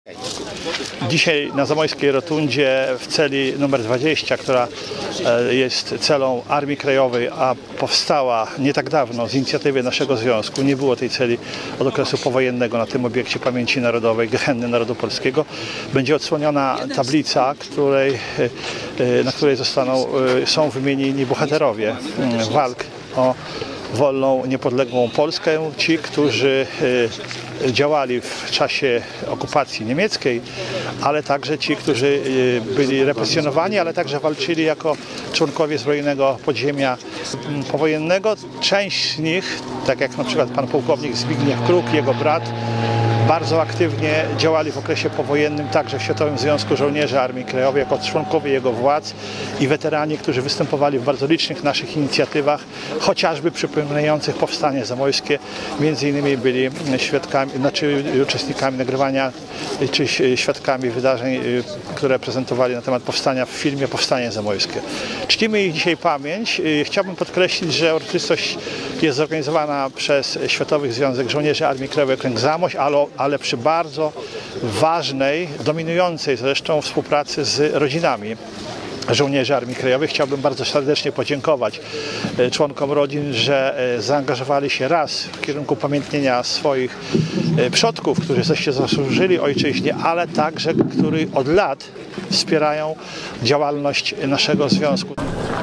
Dzisiaj na Zamojskiej Rotundzie w celi numer 20, która jest celą Armii Krajowej, a powstała nie tak dawno z inicjatywy naszego związku. Nie było tej celi od okresu powojennego na tym obiekcie pamięci narodowej, Gehenny Narodu Polskiego. Będzie odsłoniona tablica, na której są wymienieni bohaterowie walk o wolną, niepodległą Polskę, ci, którzy działali w czasie okupacji niemieckiej, ale także ci, którzy byli represjonowani, ale także walczyli jako członkowie zbrojnego podziemia powojennego. Część z nich, tak jak na przykład pan pułkownik Zbigniew Kruk, jego brat, bardzo aktywnie działali w okresie powojennym także w Światowym Związku Żołnierzy Armii Krajowej jako członkowie jego władz i weterani, którzy występowali w bardzo licznych naszych inicjatywach, chociażby przypominających powstanie zamojskie. Między innymi byli uczestnikami nagrywania czy świadkami wydarzeń, które prezentowali na temat powstania w filmie Powstanie Zamojskie. Czcimy ich dzisiaj pamięć. Chciałbym podkreślić, że uroczystość jest zorganizowana przez Światowy Związek Żołnierzy Armii Krajowej Okręg Zamość, ale przy bardzo ważnej, dominującej zresztą współpracy z rodzinami żołnierzy Armii Krajowej. Chciałbym bardzo serdecznie podziękować członkom rodzin, że zaangażowali się raz w kierunku upamiętnienia swoich przodków, którzy się zasłużyli ojczyźnie, ale także, którzy od lat wspierają działalność naszego związku.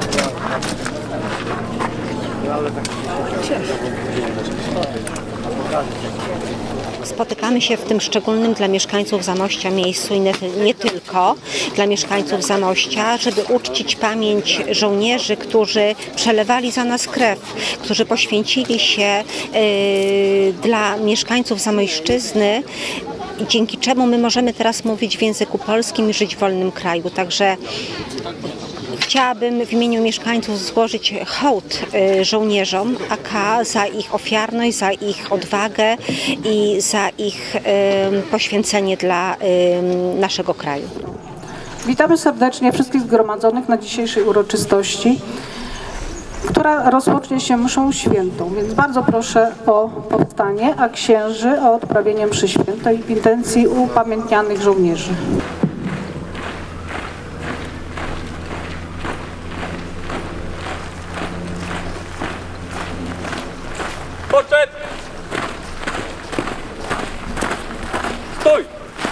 Spotykamy się w tym szczególnym dla mieszkańców Zamościa miejscu i nie tylko dla mieszkańców Zamościa, żeby uczcić pamięć żołnierzy, którzy przelewali za nas krew, którzy poświęcili się dla mieszkańców Zamojszczyzny, dzięki czemu my możemy teraz mówić w języku polskim i żyć w wolnym kraju. Także chciałabym w imieniu mieszkańców złożyć hołd żołnierzom AK za ich ofiarność, za ich odwagę i za ich poświęcenie dla naszego kraju. Witamy serdecznie wszystkich zgromadzonych na dzisiejszej uroczystości, która rozpocznie się mszą świętą, więc bardzo proszę o powstanie, a księży o odprawienie mszy świętej w intencji upamiętnianych żołnierzy. Poczet! Stój!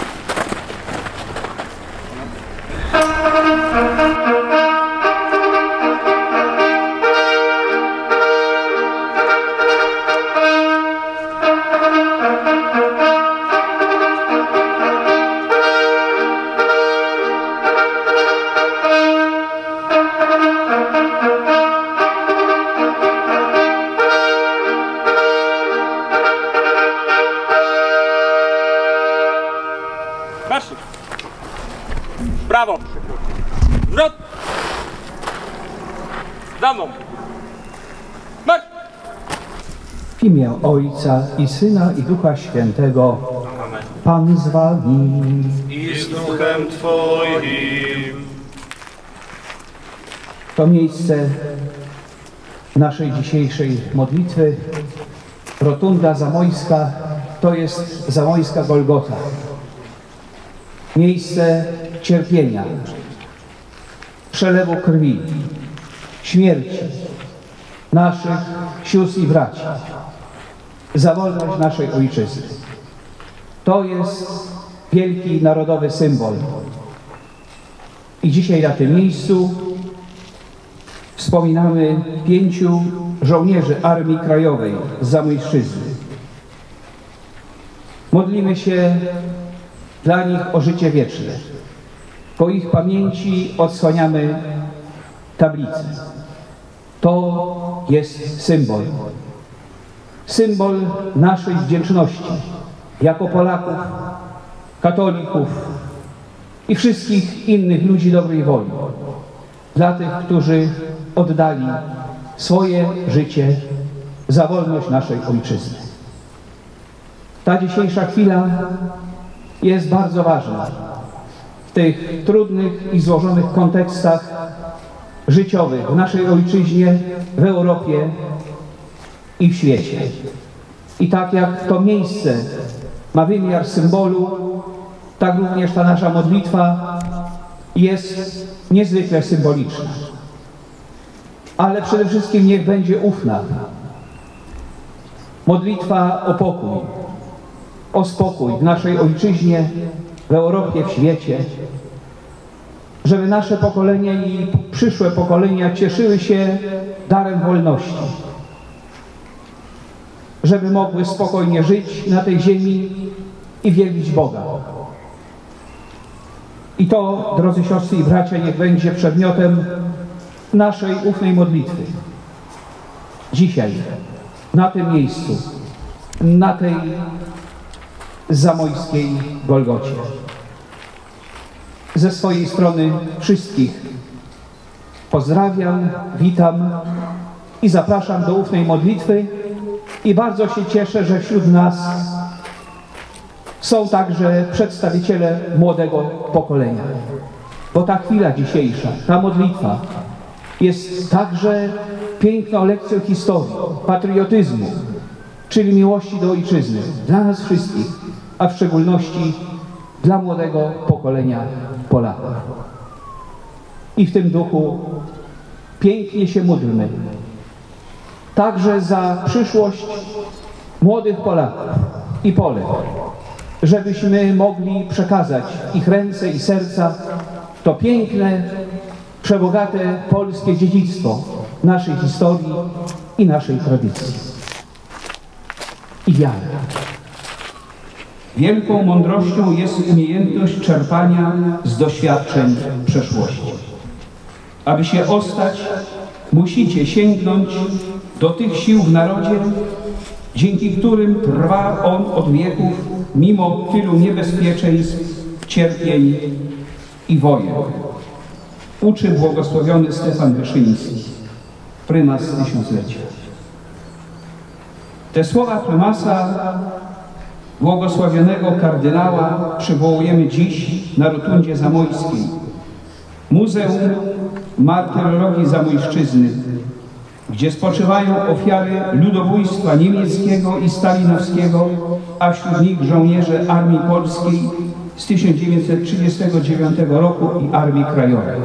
Marsz! Brawo! Zwrot! Za mną! Marsz! W imię Ojca i Syna i Ducha Świętego. Pan z wami. I z duchem Twoim. To miejsce naszej dzisiejszej modlitwy, Rotunda Zamojska, to jest zamojska Golgota. Miejsce cierpienia, przelewu krwi, śmierci naszych sióstr i braci, za wolność naszej ojczyzny. To jest wielki narodowy symbol. I dzisiaj na tym miejscu wspominamy 5 żołnierzy Armii Krajowej z Zamojszczyzny. Modlimy się dla nich o życie wieczne. Po ich pamięci odsłaniamy tablicę. To jest symbol. Symbol naszej wdzięczności jako Polaków, katolików i wszystkich innych ludzi dobrej woli. Dla tych, którzy oddali swoje życie za wolność naszej ojczyzny. Ta dzisiejsza chwila jest bardzo ważna w tych trudnych i złożonych kontekstach życiowych w naszej ojczyźnie, w Europie i w świecie. I tak jak to miejsce ma wymiar symbolu, tak również ta nasza modlitwa jest niezwykle symboliczna. Ale przede wszystkim niech będzie ufna. Modlitwa o pokój, o spokój w naszej ojczyźnie, w Europie, w świecie. Żeby nasze pokolenie i przyszłe pokolenia cieszyły się darem wolności. Żeby mogły spokojnie żyć na tej ziemi i wielbić Boga. I to, drodzy siostry i bracia, niech będzie przedmiotem naszej ufnej modlitwy. Dzisiaj, na tym miejscu, na tej zamojskiej Golgocie. Ze swojej strony wszystkich pozdrawiam, witam i zapraszam do ufnej modlitwy i bardzo się cieszę, że wśród nas są także przedstawiciele młodego pokolenia. Bo ta chwila dzisiejsza, ta modlitwa jest także piękną lekcją historii, patriotyzmu, czyli miłości do ojczyzny, dla nas wszystkich, a w szczególności dla młodego pokolenia Polaków. I w tym duchu pięknie się módlmy, także za przyszłość młodych Polaków i Polek, żebyśmy mogli przekazać w ich ręce i serca to piękne, przebogate polskie dziedzictwo naszej historii i naszej tradycji. I wiary. Wielką mądrością jest umiejętność czerpania z doświadczeń przeszłości. Aby się ostać, musicie sięgnąć do tych sił w narodzie, dzięki którym trwa on od wieków, mimo tylu niebezpieczeństw, cierpień i wojen. Uczy błogosławiony Stefan Wyszyński, prymas tysiąclecia. Te słowa prymasa, błogosławionego kardynała, przywołujemy dziś na rotundzie zamojskiej, Muzeum Martyrologii Zamojszczyzny, gdzie spoczywają ofiary ludobójstwa niemieckiego i stalinowskiego, a wśród nich żołnierze Armii Polskiej z 1939 roku i Armii Krajowej.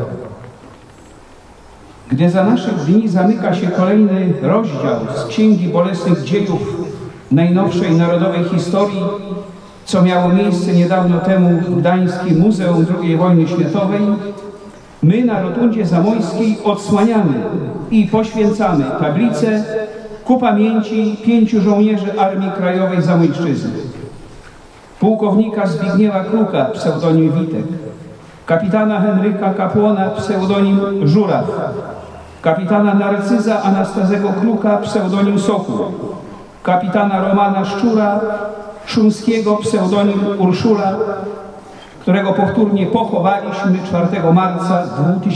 Gdy za naszych dni zamyka się kolejny rozdział z Księgi Bolesnych Dziejów najnowszej narodowej historii, co miało miejsce niedawno temu w Gdańskim Muzeum II Wojny Światowej, my na rotundzie zamojskiej odsłaniamy i poświęcamy tablicę ku pamięci 5 żołnierzy Armii Krajowej Zamojszczyzny. Pułkownika Zbigniewa Kruka, pseudonim Witek, kapitana Henryka Kapłona, pseudonim Żuraw, kapitana Narcyza Anastazego Kruka, pseudonim Sokół, kapitana Romana Szczura Szumskiego, pseudonim Urszula, którego powtórnie pochowaliśmy 4 marca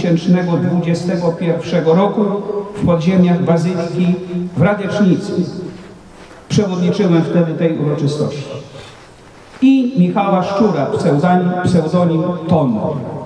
2021 roku w podziemiach Bazyliki w Radecznicy. Przewodniczyłem wtedy tej uroczystości. I Michała Szczura, pseudonim Ton.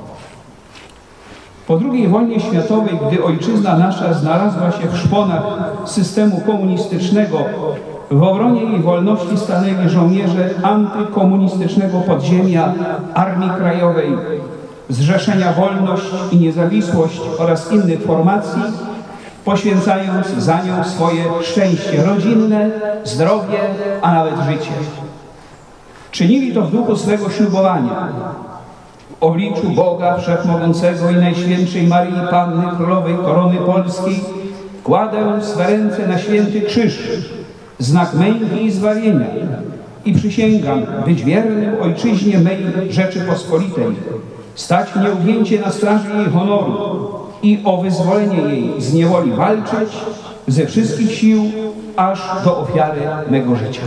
Po II wojnie światowej, gdy ojczyzna nasza znalazła się w szponach systemu komunistycznego, w obronie jej wolności stanęli żołnierze antykomunistycznego podziemia Armii Krajowej, Zrzeszenia Wolność i Niezawisłość oraz innych formacji, poświęcając za nią swoje szczęście rodzinne, zdrowie, a nawet życie. Czynili to w duchu swego ślubowania. W obliczu Boga Wszechmogącego i Najświętszej Maryi Panny Królowej Korony Polskiej kładę swe ręce na święty krzyż, znak męki i zbawienia, i przysięgam być wiernym ojczyźnie mej Rzeczypospolitej, stać nieugięcie na straży jej honoru i o wyzwolenie jej z niewoli walczyć ze wszystkich sił, aż do ofiary mego życia.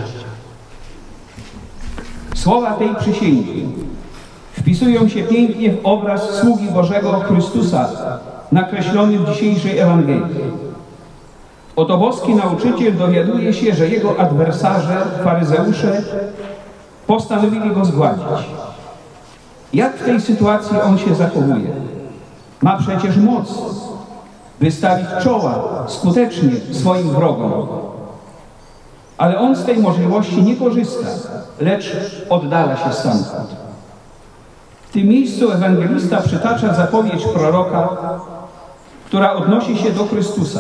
Słowa tej przysięgi wpisują się pięknie w obraz sługi Bożego Chrystusa nakreślony w dzisiejszej Ewangelii. Oto boski nauczyciel dowiaduje się, że jego adwersarze, faryzeusze, postanowili go zgładzić. Jak w tej sytuacji on się zachowuje? Ma przecież moc wystawić czoła skutecznie swoim wrogom. Ale on z tej możliwości nie korzysta, lecz oddala się stamtąd. tym miejscu ewangelista przytacza zapowiedź proroka, która odnosi się do Chrystusa.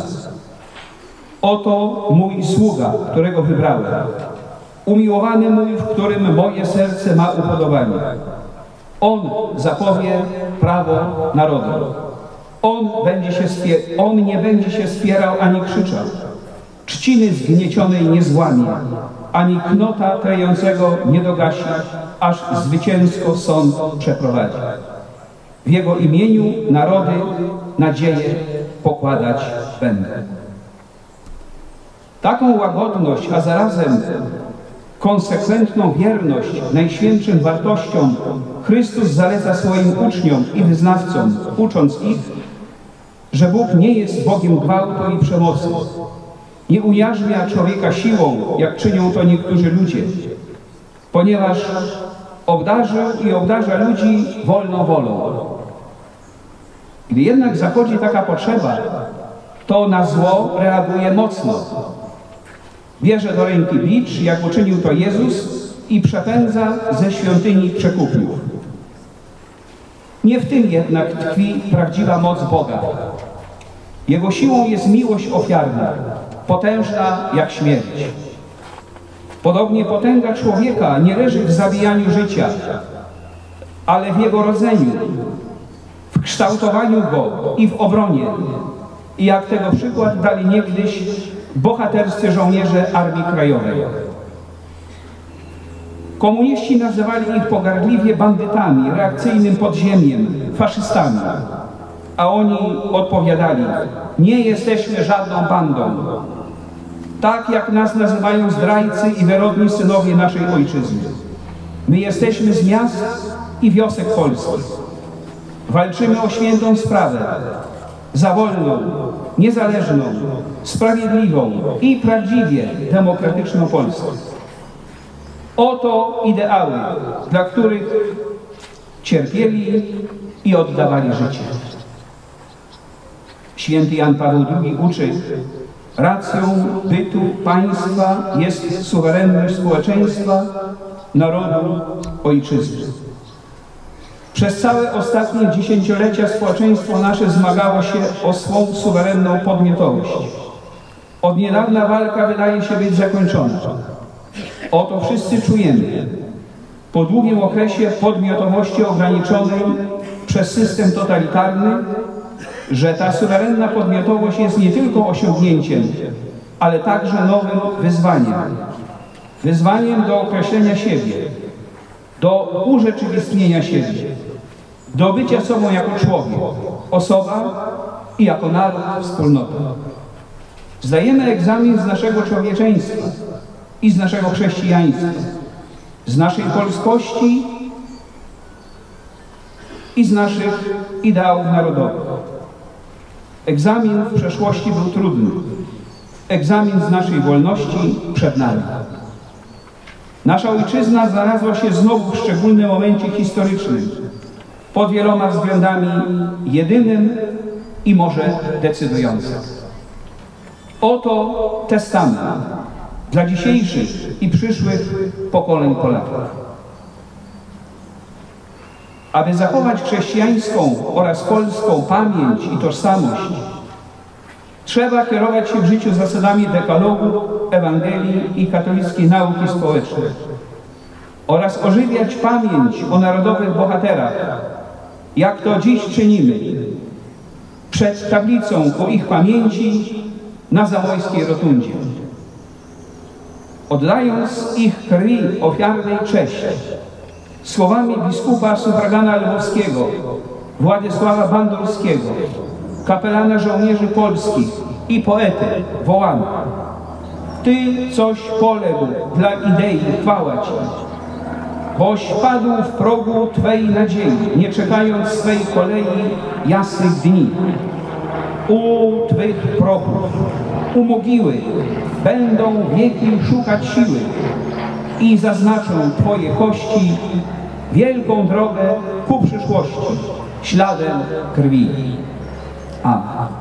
Oto mój sługa, którego wybrałem, umiłowany mój, w którym moje serce ma upodobanie. On zapowie prawo narodu. On nie będzie się spierał ani krzyczał. Trzciny zgniecionej nie złamie, ani knota trejącego nie dogasi, aż zwycięsko sąd przeprowadzi. W Jego imieniu narody nadzieję pokładać będą. Taką łagodność, a zarazem konsekwentną wierność najświętszym wartościom Chrystus zaleca swoim uczniom i wyznawcom, ucząc ich, że Bóg nie jest Bogiem gwałtu i przemocy. Nie ujarzmia człowieka siłą, jak czynią to niektórzy ludzie, ponieważ obdarzył i obdarza ludzi wolną wolą. Gdy jednak zachodzi taka potrzeba, to na zło reaguje mocno. Bierze do ręki bicz, jak uczynił to Jezus, i przepędza ze świątyni przekupniów. Nie w tym jednak tkwi prawdziwa moc Boga. Jego siłą jest miłość ofiarna, potężna jak śmierć. Podobnie potęga człowieka nie leży w zabijaniu życia, ale w jego rodzeniu, w kształtowaniu go i w obronie. I jak tego przykład dali niegdyś bohaterscy żołnierze Armii Krajowej. Komuniści nazywali ich pogardliwie bandytami, reakcyjnym podziemiem, faszystami. A oni odpowiadali: nie jesteśmy żadną bandą. Tak jak nas nazywają zdrajcy i wyrodni synowie naszej ojczyzny. My jesteśmy z miast i wiosek polskich. Walczymy o świętą sprawę, za wolną, niezależną, sprawiedliwą i prawdziwie demokratyczną Polskę. Oto ideały, dla których cierpieli i oddawali życie. Święty Jan Paweł II uczy: racją bytu państwa jest suwerenność społeczeństwa, narodu, ojczyzny. Przez całe ostatnie dziesięciolecia społeczeństwo nasze zmagało się o swą suwerenną podmiotowość. Od niedawna walka wydaje się być zakończona. Oto wszyscy czujemy, po długim okresie podmiotowości ograniczonej przez system totalitarny, że ta suwerenna podmiotowość jest nie tylko osiągnięciem, ale także nowym wyzwaniem. Wyzwaniem do określenia siebie, do urzeczywistnienia siebie, do bycia sobą jako człowiek, osoba i jako naród, wspólnota. Zdajemy egzamin z naszego człowieczeństwa i z naszego chrześcijaństwa, z naszej polskości i z naszych ideałów narodowych. Egzamin w przeszłości był trudny. Egzamin z naszej wolności przed nami. Nasza ojczyzna znalazła się znowu w szczególnym momencie historycznym, pod wieloma względami jedynym i może decydującym. Oto testament dla dzisiejszych i przyszłych pokoleń Polaków. Aby zachować chrześcijańską oraz polską pamięć i tożsamość, trzeba kierować się w życiu zasadami dekalogu, Ewangelii i katolickiej nauki społecznej oraz ożywiać pamięć o narodowych bohaterach, jak to dziś czynimy, przed tablicą ku ich pamięci na Zamojskiej Rotundzie. Oddając ich krwi ofiarnej cześć, słowami biskupa sufragana lwowskiego Władysława Bandurskiego, kapelana żołnierzy polskich i poety, wołamy: Ty coś poległ dla idei, chwała Ci, boś padł w progu Twej nadziei, nie czekając swej kolei jasnych dni. U Twych progów, u mogiły będą wieki szukać siły i zaznaczą Twoje kości wielką drogę ku przyszłości, śladem krwi. Amen.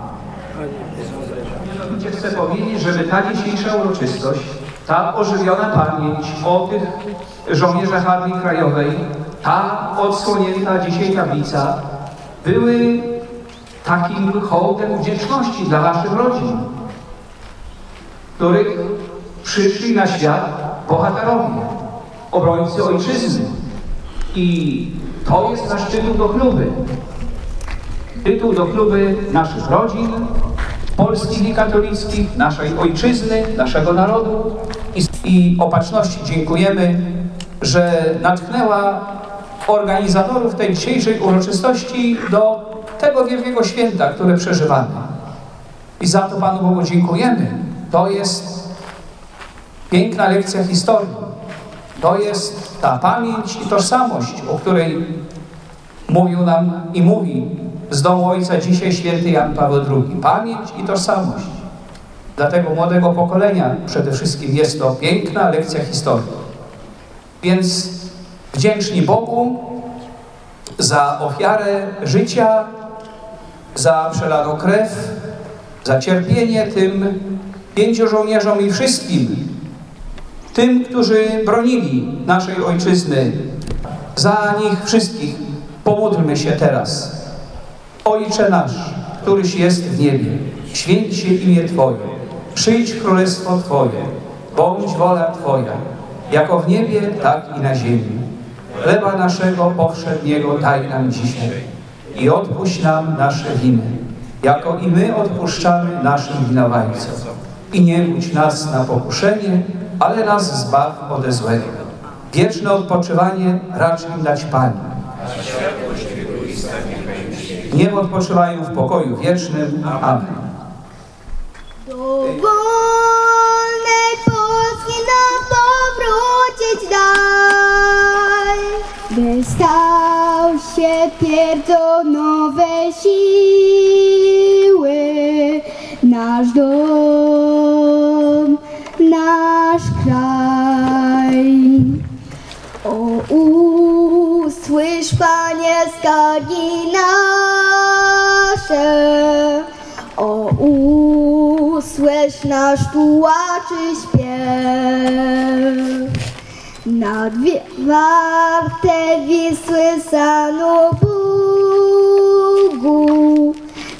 Chcę powiedzieć, żeby ta dzisiejsza uroczystość, ta ożywiona pamięć o tych żołnierzach Armii Krajowej ta odsłonięta dzisiaj tablica były takim hołdem wdzięczności dla waszych rodzin, których przyszli na świat bohaterowie, obrońcy ojczyzny. I to jest nasz tytuł do chluby. Tytuł do chluby naszych rodzin, polskich i katolickich, naszej ojczyzny, naszego narodu. I Opatrzności dziękujemy, że natchnęła organizatorów tej dzisiejszej uroczystości do tego wielkiego święta, które przeżywamy. I za to Panu Bogu dziękujemy. To jest piękna lekcja historii. To jest ta pamięć i tożsamość, o której mówił nam i mówi z domu Ojca dzisiaj święty Jan Paweł II. Pamięć i tożsamość. Dla tego młodego pokolenia przede wszystkim jest to piękna lekcja historii. Więc wdzięczni Bogu za ofiarę życia, za przelaną krew, za cierpienie tym 5 żołnierzom i wszystkim tym, którzy bronili naszej ojczyzny. Za nich wszystkich pomódlmy się teraz. Ojcze nasz, któryś jest w niebie, święć się imię Twoje, przyjdź królestwo Twoje, bądź wola Twoja, jako w niebie, tak i na ziemi. Chleba naszego powszedniego daj nam dzisiaj i odpuść nam nasze winy, jako i my odpuszczamy naszym winowajcom. I nie budź nas na pokuszenie, ale nas zbaw ode złego. Wieczne odpoczywanie racz im dać Pani. Niech odpoczywają w pokoju wiecznym. Amen. Do wolnej Polski nam powrócić daj, by stał się twierdzą nowej siły, nasz dom, nasz kraj. O, usłysz, Panie, skargi nasze, o, usłysz nasz tułaczy śpiew. Na dwie warte Wisły Sanu Bóg,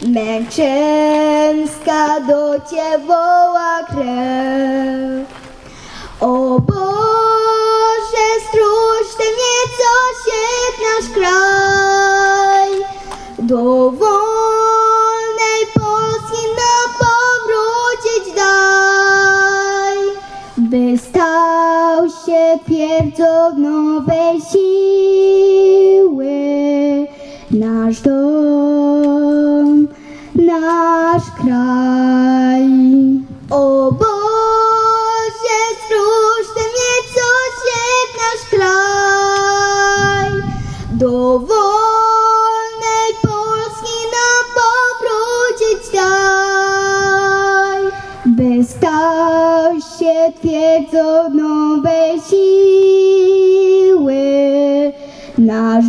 męczenska do Ciebie woła krew. O Boże, stróż Ty nieco siedź nasz kraj, do wolnej Polski nam powrócić daj, by stał się twierdzą nowej siły, nasz dom, nasz kraj. O Boże, stróż Ty nieco siedź nasz kraj, do wolnej Polski nam powrócić daj, by stał się twierdzą nowej siły, nasz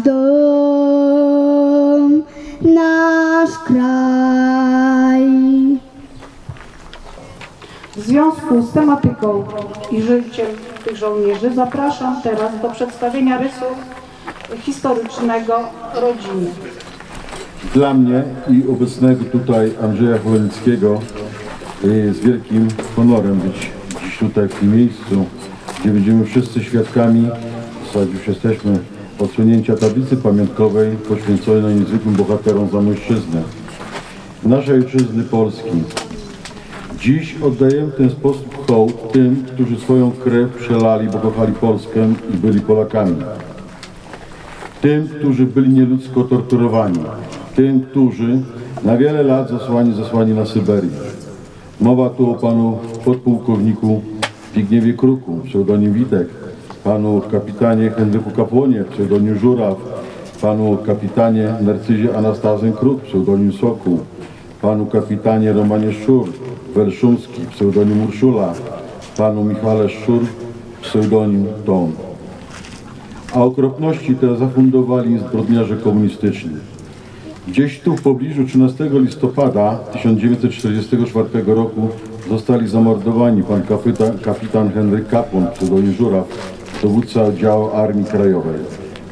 dom, nasz kraj. W związku z tematyką i życiem tych żołnierzy zapraszam teraz do przedstawienia rysu historycznego rodziny. Dla mnie i obecnego tutaj Andrzeja Chojnickiego jest wielkim honorem być dziś tutaj w tym miejscu, gdzie będziemy wszyscy świadkami, w zasadzie już jesteśmy, odsłonięcia tablicy pamiątkowej poświęconej niezwykłym bohaterom Zamojszczyzny, naszej ojczyzny Polski. Dziś oddajemy w ten sposób hołd tym, którzy swoją krew przelali, bo kochali Polskę i byli Polakami. Tym, którzy byli nieludzko torturowani. Tym, którzy na wiele lat zesłani na Syberię. Mowa tu o panu podpułkowniku Zbigniewie Kruku, pseudonim Witek, panu kapitanie Henryku Kapłonie, pseudonim Żuraw, panu kapitanie Narcyzie Anastazem Kruk, pseudonim Sokół, panu kapitanie Romanie Szczur, Welszumski, pseudonim Urszula, panu Michale Szczur, pseudonim Tom. A okropności te zafundowali zbrodniarze komunistyczni. Gdzieś tu w pobliżu 13 listopada 1944 roku zostali zamordowani pan kapitan Henryk Kapłon, pseudonim Żuraw, dowódca oddziału Armii Krajowej,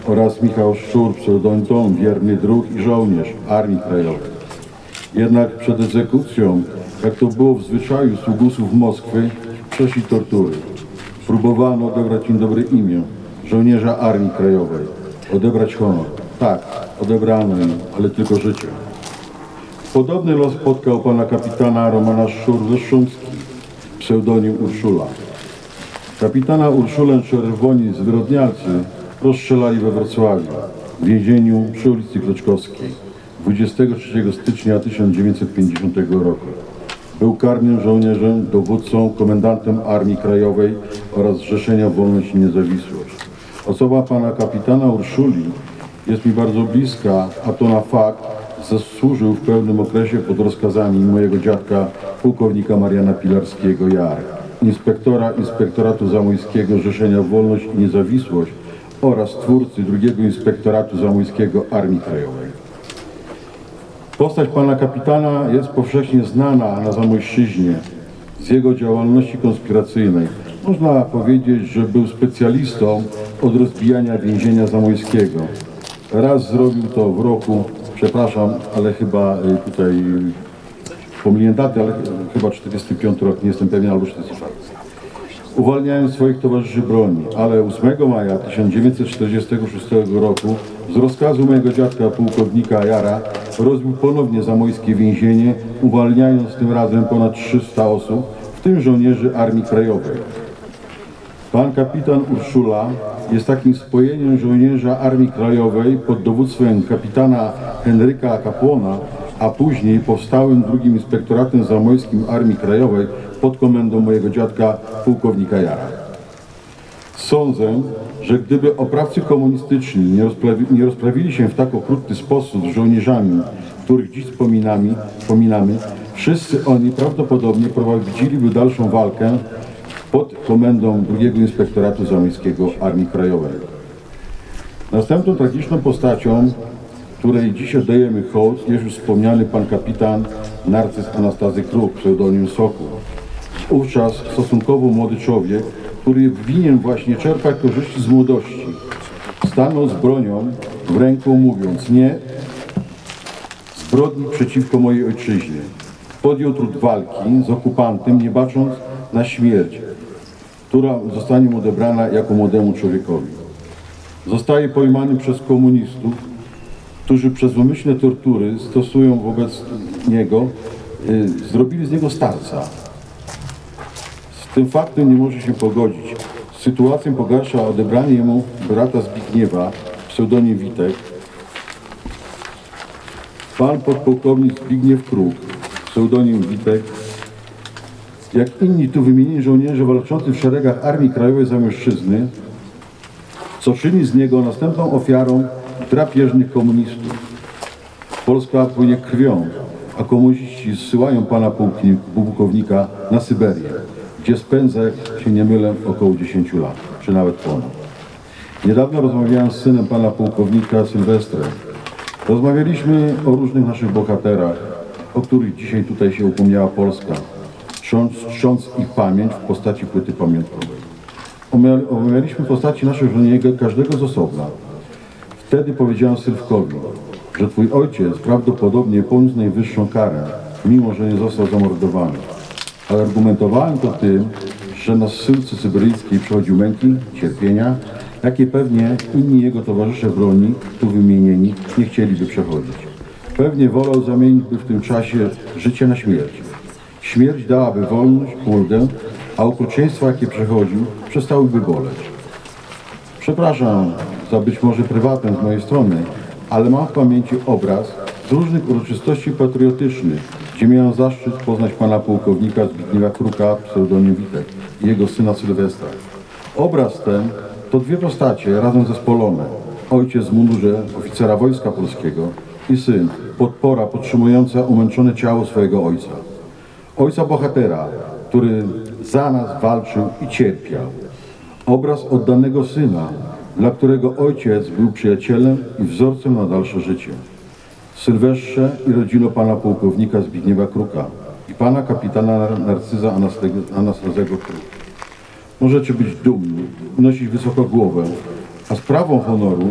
oraz Michał Szczur, pseudonim Tom, wierny druk i żołnierz Armii Krajowej. Jednak przed egzekucją, jak to było w zwyczaju sługusów Moskwy, przeszli tortury. Próbowano odebrać im dobre imię, żołnierza Armii Krajowej, odebrać honor. Tak, odebrano im, ale tylko życie. Podobny los spotkał pana kapitana Romana Szczur-Szumski, pseudonim Urszula. Kapitana Urszulę czerwoni zwyrodnialcy rozstrzelali we Wrocławiu, w więzieniu przy ulicy Kleczkowskiej 23 stycznia 1950 roku. Był karnym żołnierzem, dowódcą, komendantem Armii Krajowej oraz Zrzeszenia Wolność i Niezawisłość. Osoba pana kapitana Urszuli jest mi bardzo bliska, a to na fakt, że służył w pełnym okresie pod rozkazami mojego dziadka, pułkownika Mariana Pilarskiego-Jar, inspektora Inspektoratu Zamojskiego Zrzeszenia Wolność i Niezawisłość oraz twórcy drugiego Inspektoratu Zamojskiego Armii Krajowej. Postać pana kapitana jest powszechnie znana na Zamojszczyźnie z jego działalności konspiracyjnej. Można powiedzieć, że był specjalistą od rozbijania więzienia zamojskiego. Raz zrobił to w roku, przepraszam, ale chyba tutaj pomyliłem datę, ale chyba 45 rok, nie jestem pewien, albo 44. Uwalniając swoich towarzyszy broni, ale 8 maja 1946 roku z rozkazu mojego dziadka pułkownika Jara rozbił ponownie zamojskie więzienie, uwalniając tym razem ponad 300 osób, w tym żołnierzy Armii Krajowej. Pan kapitan Urszula jest takim spojeniem żołnierza Armii Krajowej pod dowództwem kapitana Henryka Kapłona, a później powstałym drugim Inspektoratem Zamojskim Armii Krajowej pod komendą mojego dziadka pułkownika Jara. Sądzę, że gdyby oprawcy komunistyczni nie rozprawili się w tak okrutny sposób z żołnierzami, których dziś wspominamy, wszyscy oni prawdopodobnie prowadziliby dalszą walkę pod komendą drugiego Inspektoratu Zamojskiego Armii Krajowej. Następną tragiczną postacią, której dziś oddajemy hołd, jest już wspomniany pan kapitan Narcyz Anastazy Kruk, pseudonim Sokół. Wówczas stosunkowo młody człowiek, który winien właśnie czerpać korzyści z młodości, stanął z bronią w ręku, mówiąc nie zbrodni przeciwko mojej ojczyźnie. Podjął trud walki z okupantem, nie bacząc na śmierć, która zostanie mu odebrana jako młodemu człowiekowi. Zostaje pojmany przez komunistów, którzy przez umyślne tortury stosują wobec niego, zrobili z niego starca. Z tym faktem nie może się pogodzić. Sytuację pogarsza odebranie jemu brata Zbigniewa, pseudonim Witek. Pan podpułkownik Zbigniew Kruk, pseudonim Witek, jak inni tu wymienieni żołnierze walczący w szeregach Armii Krajowej Zamojszczyzny, co czyni z niego następną ofiarą drapieżnych komunistów. Polska płynie krwią, a komuniści zsyłają pana pułkownika na Syberię, gdzie spędza, jak się nie mylę, około 10 lat, czy nawet ponad. Niedawno rozmawiałem z synem pana pułkownika Sylwestrem. Rozmawialiśmy o różnych naszych bohaterach, o których dzisiaj tutaj się upomniała Polska, czcząc ich pamięć w postaci płyty pamiątkowej. Omawialiśmy postaci naszych żołnierzy, każdego z osobna. Wtedy powiedziałem Sylwkowi, że twój ojciec prawdopodobnie poniósł najwyższą karę, mimo że nie został zamordowany. Ale argumentowałem to tym, że na zsyłce syberyjskiej przechodził męki, cierpienia, jakie pewnie inni jego towarzysze broni, tu wymienieni, nie chcieliby przechodzić. Pewnie wolał zamienić w tym czasie życie na śmierć. Śmierć dałaby wolność, ulgę, a okrucieństwa, jakie przechodził, przestałyby boleć. Przepraszam za być może prywatne z mojej strony, ale mam w pamięci obraz z różnych uroczystości patriotycznych, gdzie miałem zaszczyt poznać pana pułkownika Zbigniewa Kruka, pseudonim Witek, i jego syna Sylwestra. Obraz ten to dwie postacie razem zespolone. Ojciec w mundurze oficera Wojska Polskiego i syn, podpora podtrzymująca umęczone ciało swojego ojca. Ojca bohatera, który za nas walczył i cierpiał. Obraz oddanego syna, dla którego ojciec był przyjacielem i wzorcem na dalsze życie. Sylwestrze i rodzino pana pułkownika Zbigniewa Kruka i pana kapitana Narcyza Anastazego Kruka. Możecie być dumni, unosić wysoko głowę, a sprawą honoru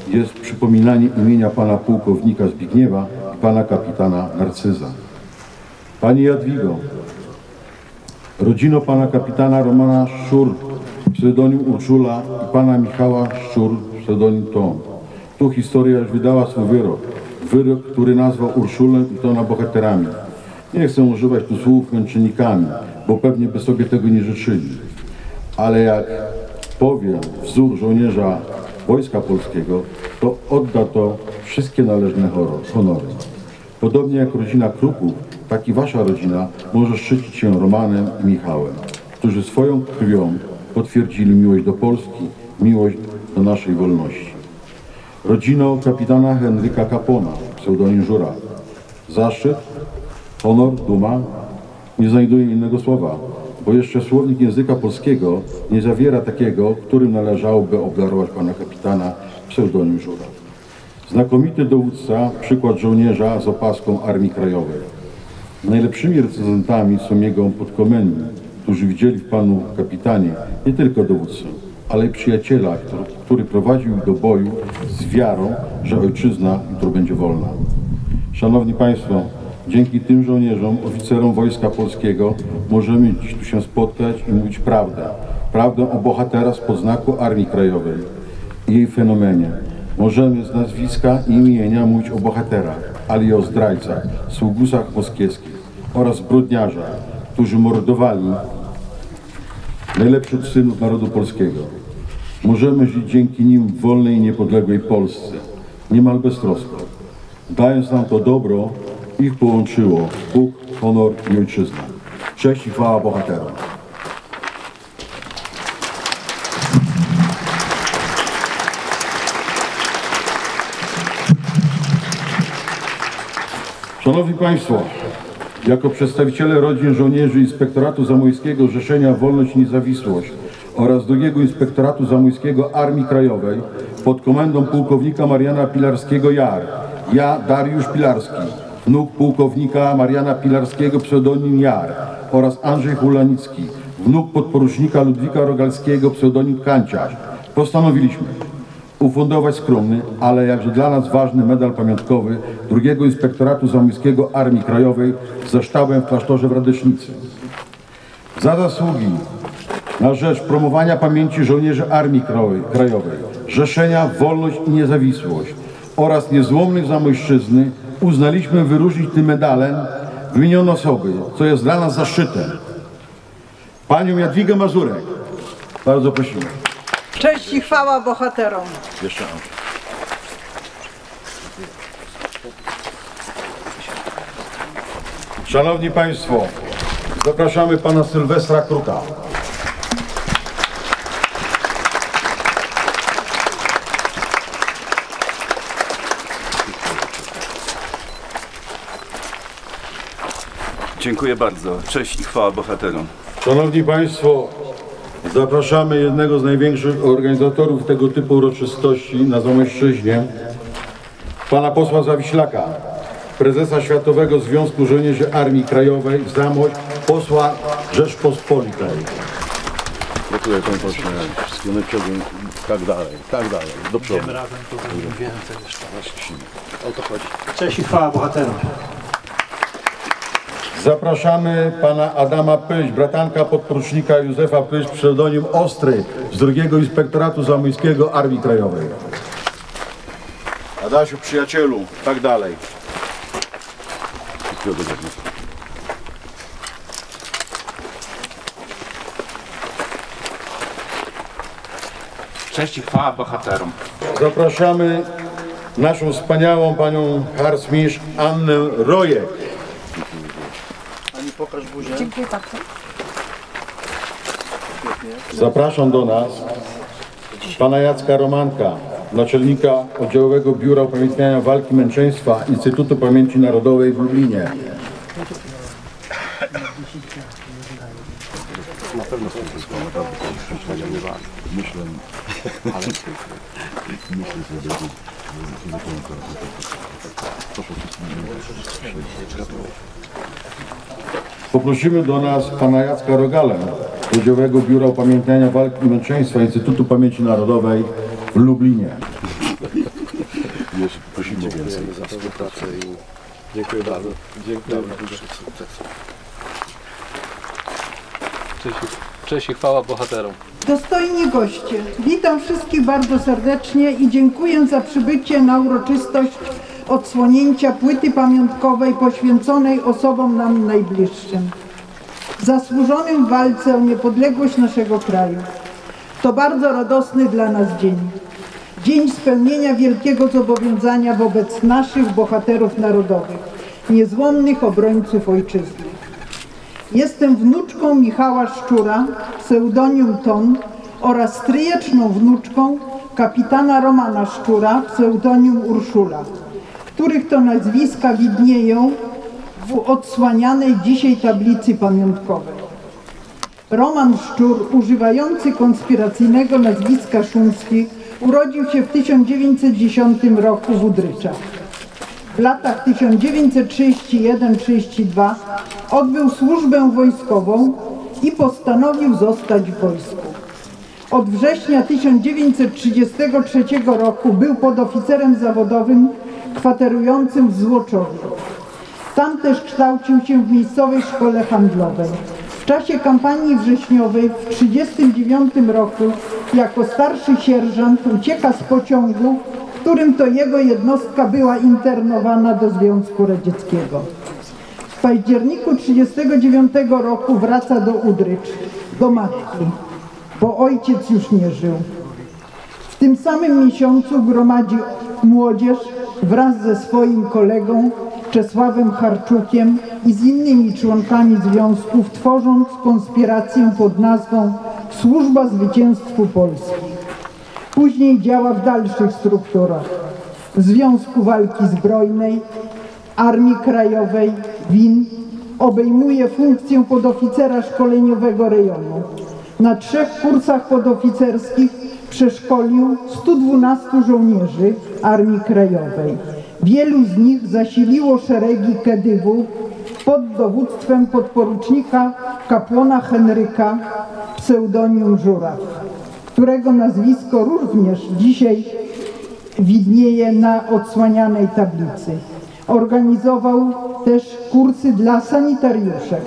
jest przypominanie imienia pana pułkownika Zbigniewa i pana kapitana Narcyza. Pani Jadwigo, rodzino pana kapitana Romana Szczur, pseudonim Urszula i pana Michała Szczur, pseudonim Tom. Tu historia już wydała swój wyrok. Wyrok, który nazwał Urszulę i Tona bohaterami. Nie chcę używać tu słów męczennikami, bo pewnie by sobie tego nie życzyli. Ale jak powie wzór żołnierza Wojska Polskiego, to odda to wszystkie należne honory. Podobnie jak rodzina Krupów, tak i wasza rodzina może szczycić się Romanem i Michałem, którzy swoją krwią potwierdzili miłość do Polski, miłość do naszej wolności. Rodzino kapitana Henryka Kapona, pseudonim Żura. Zaszczyt, honor, duma, nie znajduje innego słowa, bo jeszcze słownik języka polskiego nie zawiera takiego, którym należałoby obdarować pana kapitana, pseudonim Żura. Znakomity dowódca, przykład żołnierza z opaską Armii Krajowej. Najlepszymi recenzentami są jego podkomendni, którzy widzieli w panu kapitanie nie tylko dowódcę, ale i przyjaciela, który prowadził ich do boju z wiarą, że ojczyzna jutro będzie wolna. Szanowni Państwo, dzięki tym żołnierzom, oficerom Wojska Polskiego możemy dziś tu się spotkać i mówić prawdę. Prawdę o bohatera spod znaku Armii Krajowej i jej fenomenie. Możemy z nazwiska i imienia mówić o bohaterach, ale i o zdrajcach, sługusach moskiewskich oraz zbrodniarzach, którzy mordowali najlepszych synów narodu polskiego. Możemy żyć dzięki nim w wolnej i niepodległej Polsce, niemal beztrosko. Dając nam to dobro, ich połączyło Bóg, honor i ojczyzna. Cześć i chwała bohaterom. Szanowni Państwo, jako przedstawiciele rodzin żołnierzy Inspektoratu Zamojskiego Zrzeszenia Wolność i Niezawisłość oraz drugiego Inspektoratu Zamojskiego Armii Krajowej pod komendą pułkownika Mariana Pilarskiego JAR, ja, Dariusz Pilarski, wnuk pułkownika Mariana Pilarskiego, pseudonim JAR, oraz Andrzej Hulanicki, wnuk podporucznika Ludwika Rogalskiego, pseudonim Kanciarz, postanowiliśmy ufundować skromny, ale jakże dla nas ważny medal pamiątkowy drugiego Inspektoratu Zamojskiego Armii Krajowej ze sztabem w klasztorze w Radecznicy. Za zasługi na rzecz promowania pamięci żołnierzy Armii Krajowej, Zrzeszenia Wolność i Niezawisłość oraz niezłomnych Zamojszczyzny uznaliśmy wyróżnić tym medalem wymienione osoby, co jest dla nas zaszczytem. Panią Jadwigę Mazurek. Bardzo prosimy. Cześć i chwała bohaterom. Jeszcze Szanowni Państwo, zapraszamy pana Sylwestra Kruka. Dziękuję bardzo. Cześć i chwała bohaterom. Szanowni Państwo, zapraszamy jednego z największych organizatorów tego typu uroczystości na Zamojszczyźnie, pana posła Zawiślaka, prezesa Światowego Związku Żołnierzy Armii Krajowej, Zamość, posła Rzeczpospolitej. Dziękuję panie pośle, wszystkiego najlepszego, tak dalej, do przodu. Tym razem to będzie więcej jeszcze. O to chodzi. Cześć i chwała bohaterom. Zapraszamy pana Adama Pyś, bratanka podporucznika Józefa Pyś, pseudonim Ostry, z drugiego Inspektoratu Zamojskiego Armii Krajowej. Adasiu, przyjacielu, tak dalej. Cześć i chwała bohaterom. Zapraszamy naszą wspaniałą panią harcmistrz Annę Rojek. Ani pokaż buzię. Dziękuję bardzo. Zapraszam do nas pana Jacka Romanka, naczelnika Oddziałowego Biura Upamiętniania Walki Męczeństwa Instytutu Pamięci Narodowej w Lublinie. Na pewno myślę, Poprosimy do nas pana Jacka Rogalę, Oddziałowego Biura Upamiętniania Walki Męczeństwa Instytutu Pamięci Narodowej w Lublinie. prosimy więcej. Za współpracę i dziękuję bardzo. Dziękuję. Cześć i chwała bohaterom. Dostojni goście, witam wszystkich bardzo serdecznie i dziękuję za przybycie na uroczystość odsłonięcia płyty pamiątkowej poświęconej osobom nam najbliższym, zasłużonym w walce o niepodległość naszego kraju. To bardzo radosny dla nas dzień. Dzień spełnienia wielkiego zobowiązania wobec naszych bohaterów narodowych, niezłomnych obrońców ojczyzny. Jestem wnuczką Michała Szczura, pseudonim Ton, oraz stryjeczną wnuczką kapitana Romana Szczura, pseudonim Urszula, których to nazwiska widnieją w odsłanianej dzisiaj tablicy pamiątkowej. Roman Szczur, używający konspiracyjnego nazwiska Szumski, urodził się w 1910 roku w Udryczach. W latach 1931-32 odbył służbę wojskową i postanowił zostać w wojsku. Od września 1933 roku był podoficerem zawodowym kwaterującym w Złoczowie. Tam też kształcił się w miejscowej szkole handlowej. W czasie kampanii wrześniowej w 1939 roku jako starszy sierżant ucieka z pociągu, w którym to jego jednostka była internowana do Związku Radzieckiego. W październiku 1939 roku wraca do Udrycz, do matki, bo ojciec już nie żył. W tym samym miesiącu gromadzi młodzież wraz ze swoim kolegą Czesławem Harczukiem i z innymi członkami związków, tworząc konspirację pod nazwą Służba Zwycięstwu Polski. Później działa w dalszych strukturach Związku Walki Zbrojnej, Armii Krajowej, WIN, obejmuje funkcję podoficera szkoleniowego rejonu. Na 3 kursach podoficerskich przeszkolił 112 żołnierzy Armii Krajowej. Wielu z nich zasiliło szeregi KDW pod dowództwem podporucznika kapłana Henryka, pseudonim Żuraw, którego nazwisko również dzisiaj widnieje na odsłanianej tablicy. Organizował też kursy dla sanitariuszek.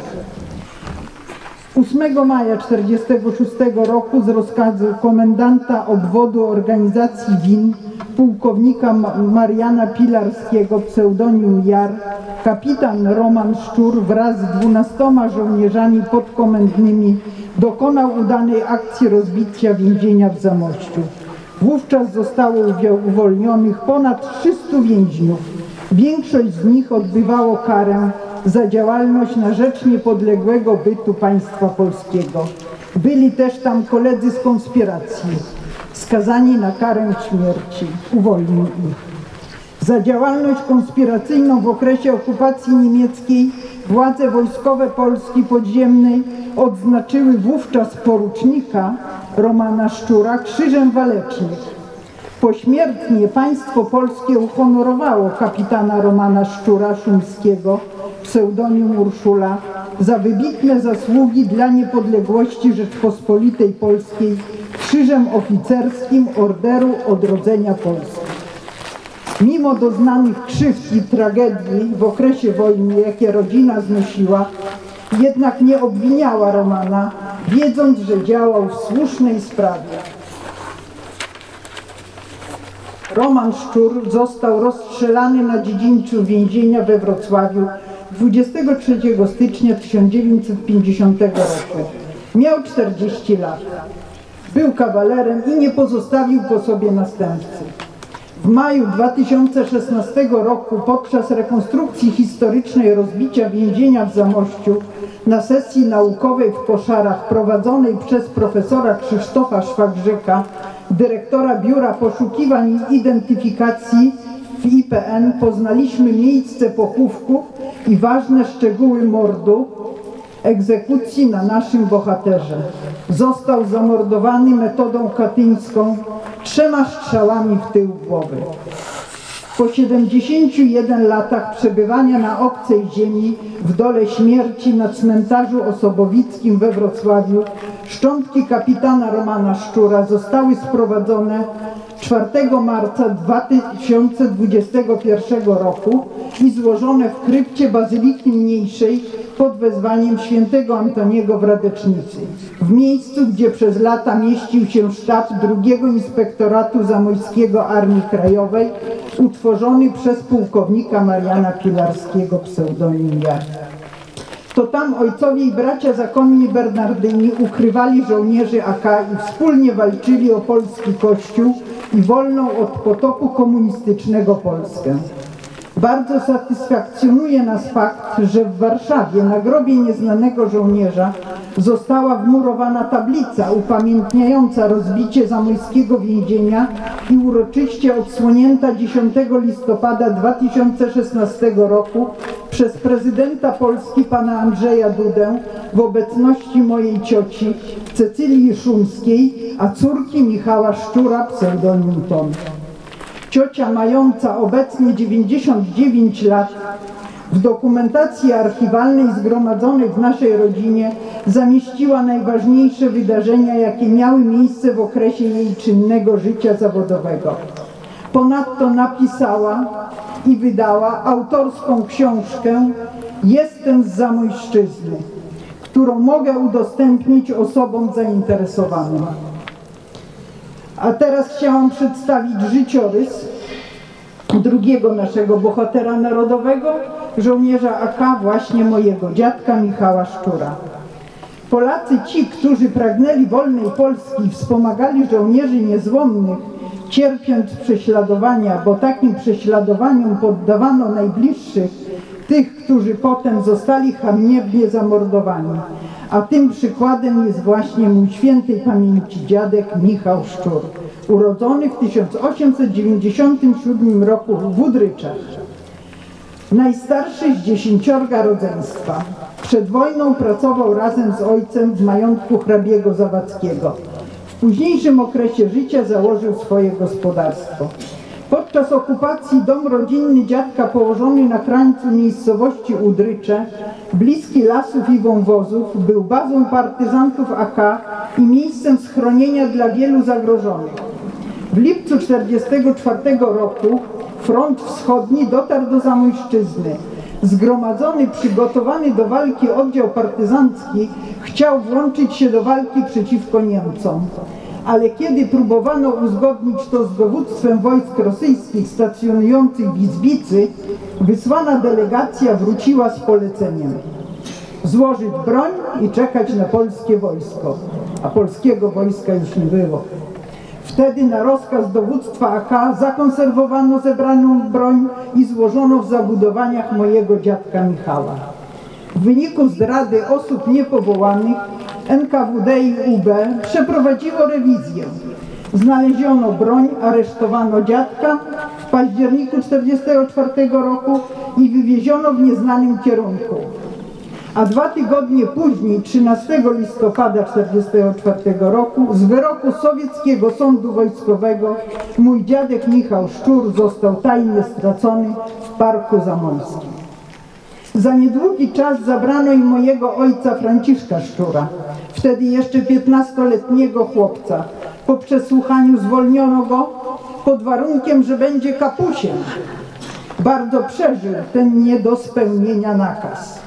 8 maja 1946 roku z rozkazu komendanta obwodu organizacji WIN, pułkownika Mariana Pilarskiego, pseudonim Jar, kapitan Roman Szczur wraz z 12 żołnierzami podkomendnymi dokonał udanej akcji rozbicia więzienia w Zamościu. Wówczas zostało uwolnionych ponad 300 więźniów. Większość z nich odbywało karę za działalność na rzecz niepodległego bytu państwa polskiego. Byli też tam koledzy z konspiracji, skazani na karę śmierci. Uwolnił ich. Za działalność konspiracyjną w okresie okupacji niemieckiej władze wojskowe Polski Podziemnej odznaczyły wówczas porucznika Romana Szczura Krzyżem Walecznych. Pośmiertnie państwo polskie uhonorowało kapitana Romana Szczura Szumskiego, pseudonim Urszula, za wybitne zasługi dla niepodległości Rzeczpospolitej Polskiej Krzyżem Oficerskim Orderu Odrodzenia Polski. Mimo doznanych krzywd i tragedii w okresie wojny, jakie rodzina znosiła, jednak nie obwiniała Romana, wiedząc, że działał w słusznej sprawie. Roman Szczur został rozstrzelany na dziedzińcu więzienia we Wrocławiu 23 stycznia 1950 roku. Miał 40 lat. Był kawalerem i nie pozostawił po sobie następcy. W maju 2016 roku podczas rekonstrukcji historycznej rozbicia więzienia w Zamościu na sesji naukowej w Koszarach prowadzonej przez profesora Krzysztofa Szwagrzyka, dyrektora Biura Poszukiwań i Identyfikacji w IPN, poznaliśmy miejsce pochówku i ważne szczegóły mordu, egzekucji na naszym bohaterze. Został zamordowany metodą katyńską 3 strzałami w tył głowy. Po 71 latach przebywania na obcej ziemi w dole śmierci na cmentarzu osobowickim we Wrocławiu szczątki kapitana Romana Szczura zostały sprowadzone 4 marca 2021 roku i złożone w krypcie Bazyliki Mniejszej pod wezwaniem świętego Antoniego w Radecznicy, w miejscu, gdzie przez lata mieścił się sztab II Inspektoratu Zamojskiego Armii Krajowej, utworzony przez pułkownika Mariana Pilarskiego, pseudonim Jar. To tam ojcowie i bracia zakonni Bernardyni ukrywali żołnierzy AK i wspólnie walczyli o polski Kościół i wolną od potopu komunistycznego Polskę. Bardzo satysfakcjonuje nas fakt, że w Warszawie na grobie nieznanego żołnierza została wmurowana tablica upamiętniająca rozbicie zamojskiego więzienia i uroczyście odsłonięta 10 listopada 2016 roku przez prezydenta Polski pana Andrzeja Dudę w obecności mojej cioci Cecylii Szumskiej, a córki Michała Szczura, pseudonim Tom. Ciocia mająca obecnie 99 lat w dokumentacji archiwalnej zgromadzonej w naszej rodzinie zamieściła najważniejsze wydarzenia, jakie miały miejsce w okresie jej czynnego życia zawodowego. Ponadto napisała i wydała autorską książkę „Jestem z Zamojszczyzny”, którą mogę udostępnić osobom zainteresowanym. A teraz chciałam przedstawić życiorys drugiego naszego bohatera narodowego, żołnierza AK, właśnie mojego dziadka Michała Szczura. Polacy ci, którzy pragnęli wolnej Polski i wspomagali żołnierzy niezłomnych, cierpiąc prześladowania, bo takim prześladowaniom poddawano najbliższych, tych, którzy potem zostali haniebnie zamordowani. A tym przykładem jest właśnie mój świętej pamięci dziadek Michał Szczur, urodzony w 1897 roku w Wódryczach. Najstarszy z 10 rodzeństwa. Przed wojną pracował razem z ojcem w majątku hrabiego Zawadzkiego. W późniejszym okresie życia założył swoje gospodarstwo. Podczas okupacji dom rodzinny dziadka położony na krańcu miejscowości Udrycze, bliski lasów i wąwozów, był bazą partyzantów AK i miejscem schronienia dla wielu zagrożonych. W lipcu 1944 roku front wschodni dotarł do Zamojszczyzny. Zgromadzony, przygotowany do walki oddział partyzancki chciał włączyć się do walki przeciwko Niemcom. Ale kiedy próbowano uzgodnić to z dowództwem wojsk rosyjskich stacjonujących w Izbicy, wysłana delegacja wróciła z poleceniem: złożyć broń i czekać na polskie wojsko. A polskiego wojska już nie było. Wtedy na rozkaz dowództwa AK zakonserwowano zebraną broń i złożono w zabudowaniach mojego dziadka Michała. W wyniku zdrady osób niepowołanych NKWD i UB przeprowadziło rewizję. Znaleziono broń, aresztowano dziadka w październiku 1944 roku i wywieziono w nieznanym kierunku. A 2 tygodnie później, 13 listopada 1944 roku, z wyroku sowieckiego sądu wojskowego mój dziadek Michał Szczur został tajnie stracony w Parku Zamojskim. Za niedługi czas zabrano im mojego ojca Franciszka Szczura, wtedy jeszcze 15-letniego chłopca. Po przesłuchaniu zwolniono go pod warunkiem, że będzie kapusiem. Bardzo przeżył ten nie do spełnienia nakaz.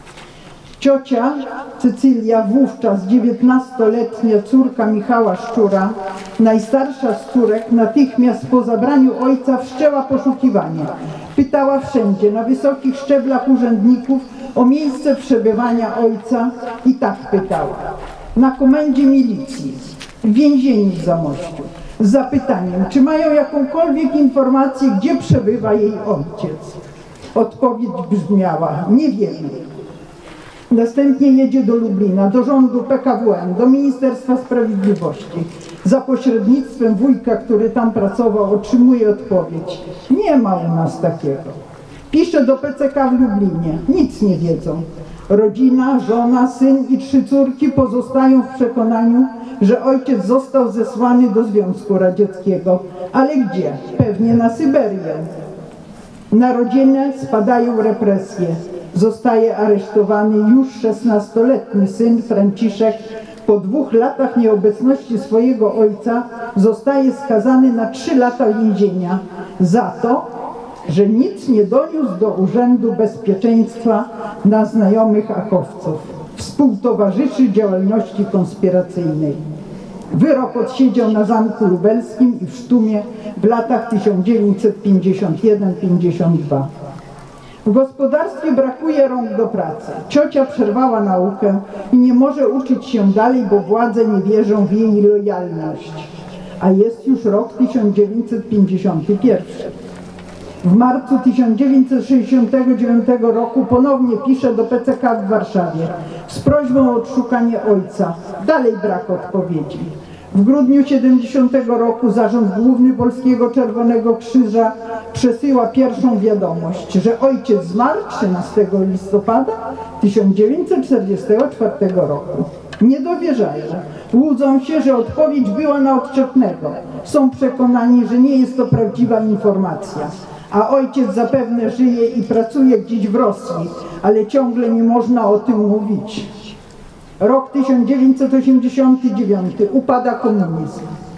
Ciocia Cecylia, wówczas 19-letnia córka Michała Szczura, najstarsza z córek, natychmiast po zabraniu ojca wszczęła poszukiwania. Pytała wszędzie, na wysokich szczeblach urzędników, o miejsce przebywania ojca i tak pytała. Na komendzie milicji, w więzieniu w Zamościu, z zapytaniem, czy mają jakąkolwiek informację, gdzie przebywa jej ojciec. Odpowiedź brzmiała: nie wiemy. Następnie jedzie do Lublina, do rządu PKWM, do Ministerstwa Sprawiedliwości. Za pośrednictwem wujka, który tam pracował, otrzymuje odpowiedź: nie ma u nas takiego. Pisze do PCK w Lublinie, nic nie wiedzą. Rodzina, żona, syn i 3 córki pozostają w przekonaniu, że ojciec został zesłany do Związku Radzieckiego. Ale gdzie? Pewnie na Syberię. Na rodzinę spadają represje. Zostaje aresztowany już 16-letni syn Franciszek, Po 2 latach nieobecności swojego ojca zostaje skazany na 3 lata więzienia za to, że nic nie doniósł do Urzędu Bezpieczeństwa na znajomych akowców. Współtowarzyszy działalności konspiracyjnej. Wyrok odsiedział na Zamku Lubelskim i w Sztumie w latach 1951-52. W gospodarstwie brakuje rąk do pracy. Ciocia przerwała naukę i nie może uczyć się dalej, bo władze nie wierzą w jej lojalność. A jest już rok 1951. W marcu 1969 roku ponownie pisze do PCK w Warszawie z prośbą o odszukanie ojca. Dalej brak odpowiedzi. W grudniu 70 roku Zarząd Główny Polskiego Czerwonego Krzyża przesyła pierwszą wiadomość, że ojciec zmarł 13 listopada 1944 roku. Nie dowierzają. Łudzą się, że odpowiedź była na odczepnego. Są przekonani, że nie jest to prawdziwa informacja. A ojciec zapewne żyje i pracuje gdzieś w Rosji, ale ciągle nie można o tym mówić. Rok 1989. Upada komunizm.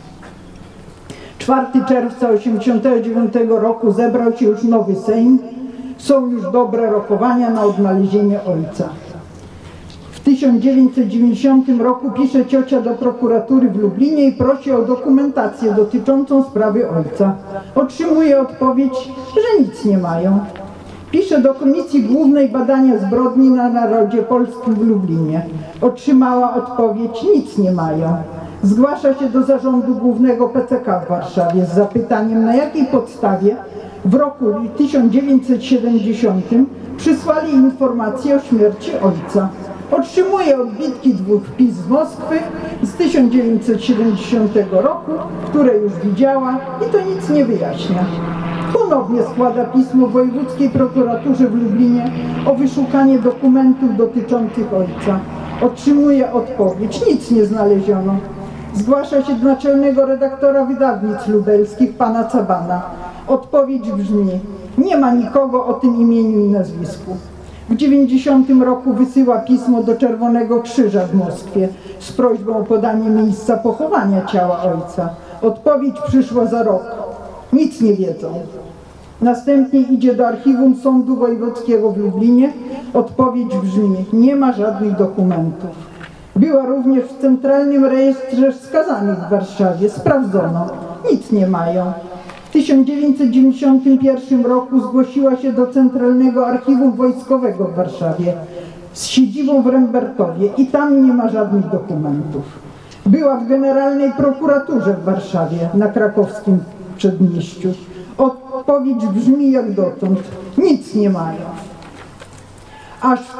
4 czerwca 1989 roku zebrał się już nowy Sejm. Są już dobre rokowania na odnalezienie ojca. W 1990 roku pisze ciocia do prokuratury w Lublinie i prosi o dokumentację dotyczącą sprawy ojca. Otrzymuje odpowiedź, że nic nie mają. Pisze do Komisji Głównej Badania Zbrodni na Narodzie Polskim w Lublinie. Otrzymała odpowiedź, nic nie mają. Zgłasza się do Zarządu Głównego PCK w Warszawie z zapytaniem, na jakiej podstawie w roku 1970 przysłali informację o śmierci ojca. Otrzymuje odbitki 2 wpis z Moskwy z 1970 roku, które już widziała i to nic nie wyjaśnia. Ponownie składa pismo Wojewódzkiej Prokuraturze w Lublinie o wyszukanie dokumentów dotyczących ojca. Otrzymuje odpowiedź, nic nie znaleziono. Zgłasza się do naczelnego redaktora wydawnictw lubelskich, pana Cabana. Odpowiedź brzmi, nie ma nikogo o tym imieniu i nazwisku. W 90 roku wysyła pismo do Czerwonego Krzyża w Moskwie z prośbą o podanie miejsca pochowania ciała ojca. Odpowiedź przyszła za rok. Nic nie wiedzą. Następnie idzie do archiwum Sądu Wojewódzkiego w Lublinie. Odpowiedź brzmi, nie ma żadnych dokumentów. Była również w Centralnym Rejestrze Skazanych w Warszawie. Sprawdzono. Nic nie mają. W 1991 roku zgłosiła się do Centralnego Archiwum Wojskowego w Warszawie z siedzibą w Rembertowie i tam nie ma żadnych dokumentów. Była w Generalnej Prokuraturze w Warszawie na krakowskim przedmieściu. Odpowiedź brzmi jak dotąd. Nic nie mają. Aż w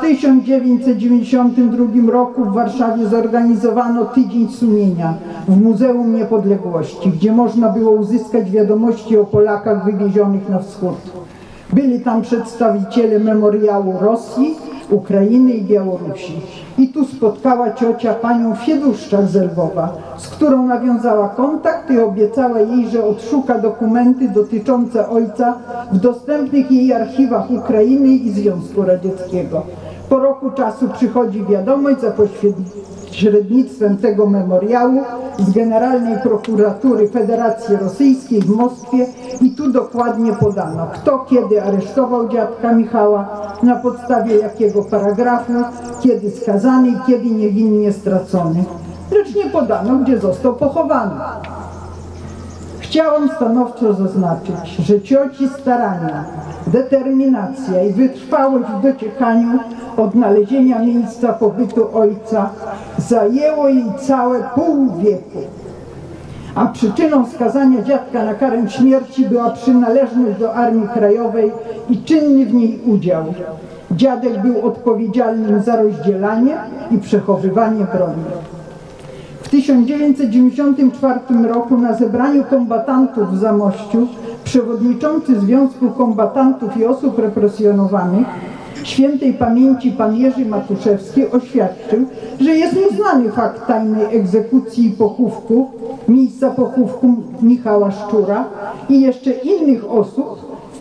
1992 roku w Warszawie zorganizowano Tydzień Sumienia w Muzeum Niepodległości, gdzie można było uzyskać wiadomości o Polakach wywiezionych na wschód. Byli tam przedstawiciele memoriału Rosji, Ukrainy i Białorusi. I tu spotkała ciocia panią Fieduszczak z Lwowa, z którą nawiązała kontakt i obiecała jej, że odszuka dokumenty dotyczące ojca w dostępnych jej archiwach Ukrainy i Związku Radzieckiego. Po roku czasu przychodzi wiadomość za pośrednictwem tego memoriału z Generalnej Prokuratury Federacji Rosyjskiej w Moskwie i tu dokładnie podano, kto kiedy aresztował dziadka Michała, na podstawie jakiego paragrafu, kiedy skazany i kiedy niewinnie stracony. Lecz nie podano, gdzie został pochowany. Chciałam stanowczo zaznaczyć, że cioci starania, determinacja i wytrwałość w dociekaniu odnalezienia miejsca pobytu ojca zajęło jej całe pół wieku. A przyczyną skazania dziadka na karę śmierci była przynależność do Armii Krajowej i czynny w niej udział. Dziadek był odpowiedzialnym za rozdzielanie i przechowywanie broni. W 1994 roku na zebraniu kombatantów w Zamościu przewodniczący Związku Kombatantów i Osób Represjonowanych świętej pamięci pan Jerzy Matuszewski oświadczył, że jest mu znany fakt tajnej egzekucji i pochówku, miejsca pochówku Michała Szczura i jeszcze innych osób w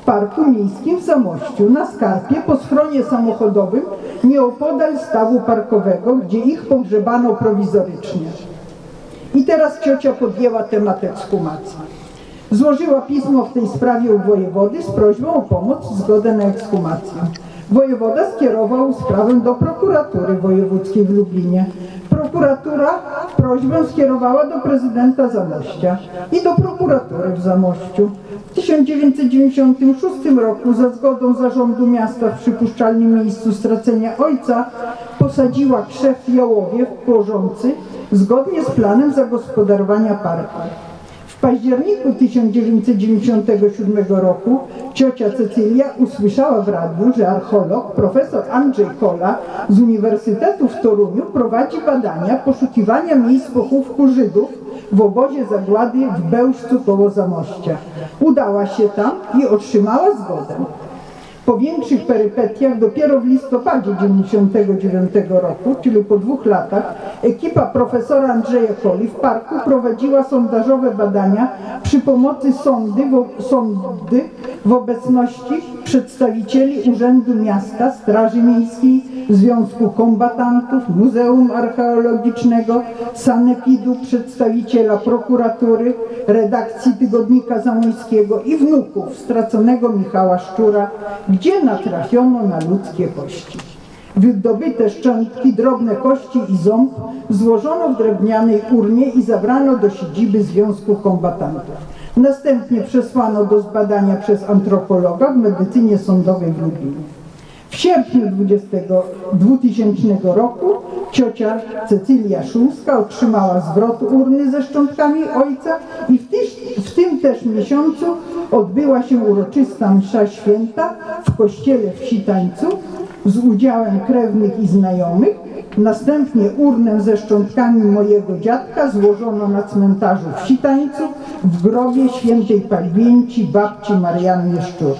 Parku Miejskim w Zamościu, na skarpie po schronie samochodowym nieopodal stawu parkowego, gdzie ich pogrzebano prowizorycznie. I teraz ciocia podjęła temat ekshumacji. Złożyła pismo w tej sprawie u wojewody z prośbą o pomoc i zgodę na ekshumację. Wojewoda skierował sprawę do prokuratury wojewódzkiej w Lublinie. Prokuratura prośbę skierowała do prezydenta Zamościa i do prokuratury w Zamościu. W 1996 roku za zgodą zarządu miasta w przypuszczalnym miejscu stracenia ojca posadziła krzew w Jałowie w Płożący zgodnie z planem zagospodarowania parku. W październiku 1997 roku ciocia Cecylia usłyszała w radiu, że archeolog profesor Andrzej Kola z Uniwersytetu w Toruniu prowadzi badania poszukiwania miejsc pochówku Żydów w obozie zagłady w Bełżcu koło Zamościa. Udała się tam i otrzymała zgodę. Po większych perypetiach dopiero w listopadzie 1999 roku, czyli po 2 latach, ekipa profesora Andrzeja Koli w parku prowadziła sondażowe badania przy pomocy sondy w obecności przedstawicieli Urzędu Miasta, Straży Miejskiej, Związku Kombatantów, Muzeum Archeologicznego, Sanepidu, przedstawiciela prokuratury, redakcji Tygodnika Zamojskiego i wnuków straconego Michała Szczura, gdzie natrafiono na ludzkie kości. Wydobyte szczątki, drobne kości i ząb złożono w drewnianej urnie i zabrano do siedziby Związku Kombatantów. Następnie przesłano do zbadania przez antropologa w medycynie sądowej w Lublinie. W sierpniu 2000 roku ciocia Cecylia Szulska otrzymała zwrot urny ze szczątkami ojca i w tym też miesiącu odbyła się uroczysta msza święta w kościele w Sitańcu z udziałem krewnych i znajomych. Następnie urnę ze szczątkami mojego dziadka złożono na cmentarzu w Sitańcu w grobie świętej pamięci babci Marianny Szczur.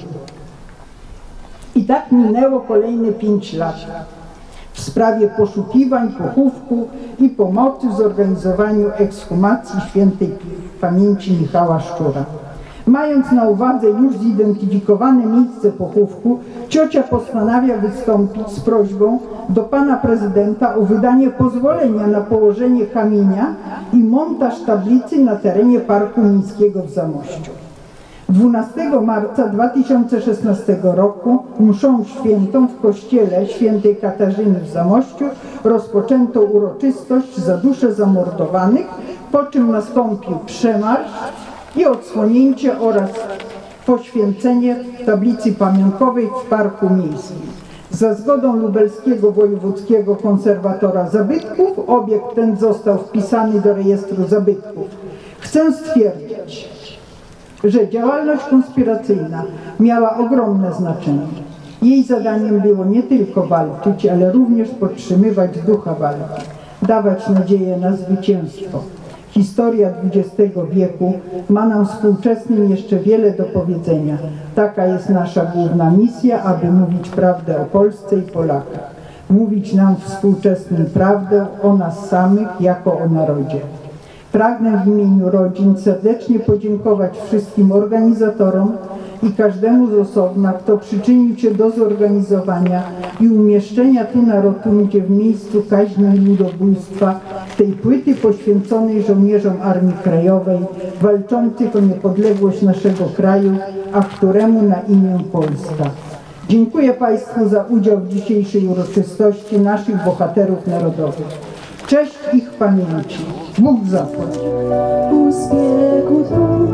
I tak minęło kolejne 5 lat w sprawie poszukiwań, pochówku i pomocy w zorganizowaniu ekshumacji świętej pamięci Michała Szczura. Mając na uwadze już zidentyfikowane miejsce pochówku, ciocia postanawia wystąpić z prośbą do pana prezydenta o wydanie pozwolenia na położenie kamienia i montaż tablicy na terenie Parku Miejskiego w Zamościu. 12 marca 2016 roku mszą świętą w kościele świętej Katarzyny w Zamościu rozpoczęto uroczystość za dusze zamordowanych, po czym nastąpił przemarsz i odsłonięcie oraz poświęcenie tablicy pamiątkowej w Parku Miejskim. Za zgodą lubelskiego wojewódzkiego konserwatora zabytków obiekt ten został wpisany do rejestru zabytków. Chcę stwierdzić, że działalność konspiracyjna miała ogromne znaczenie. Jej zadaniem było nie tylko walczyć, ale również podtrzymywać ducha walki, dawać nadzieję na zwycięstwo. Historia XX wieku ma nam współczesnym jeszcze wiele do powiedzenia. Taka jest nasza główna misja, aby mówić prawdę o Polsce i Polakach. Mówić nam współczesnym prawdę o nas samych jako o narodzie. Pragnę w imieniu rodzin serdecznie podziękować wszystkim organizatorom i każdemu z osobna, kto przyczynił się do zorganizowania i umieszczenia tu na rotundzie w miejscu kaźni i ludobójstwa tej płyty poświęconej żołnierzom Armii Krajowej walczących o niepodległość naszego kraju, a któremu na imię Polska. Dziękuję Państwu za udział w dzisiejszej uroczystości naszych bohaterów narodowych. Cześć ich pamięci. Bóg zapłać. U zbiegu dróg,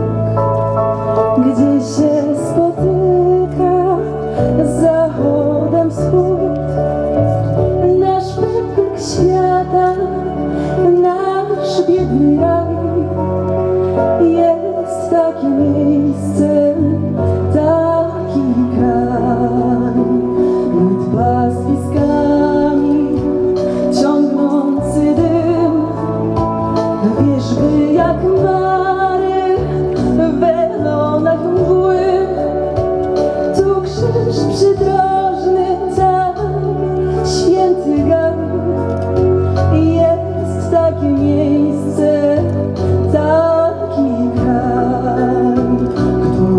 gdzie się spotyka z zachodem wschód, nasz pępek świata, nasz biedny raj, jest takie miejsce, taki kraj, nad pastwiskami ciągnący dym, wierzby jak mary w welonach mgły. Tu krzyż przydrożny tam, święty gar, jest takie miejsce, taki kraj,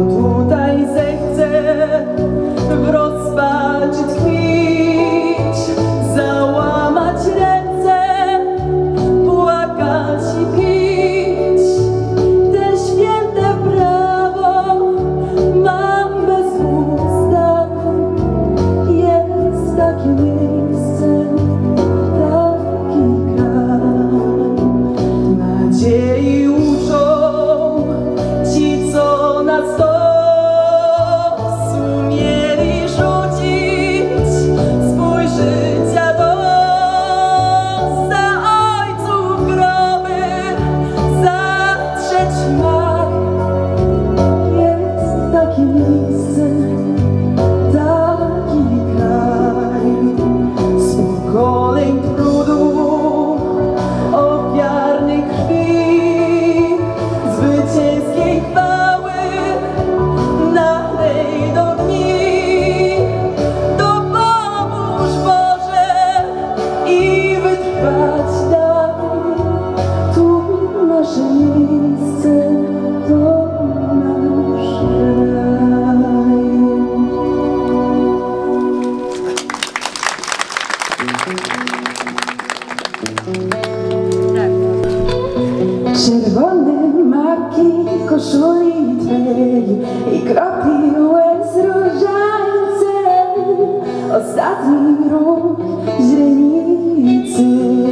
Czerwone maki koszuli twej i kropli łez różańcem, ostatni ruch źrenicy.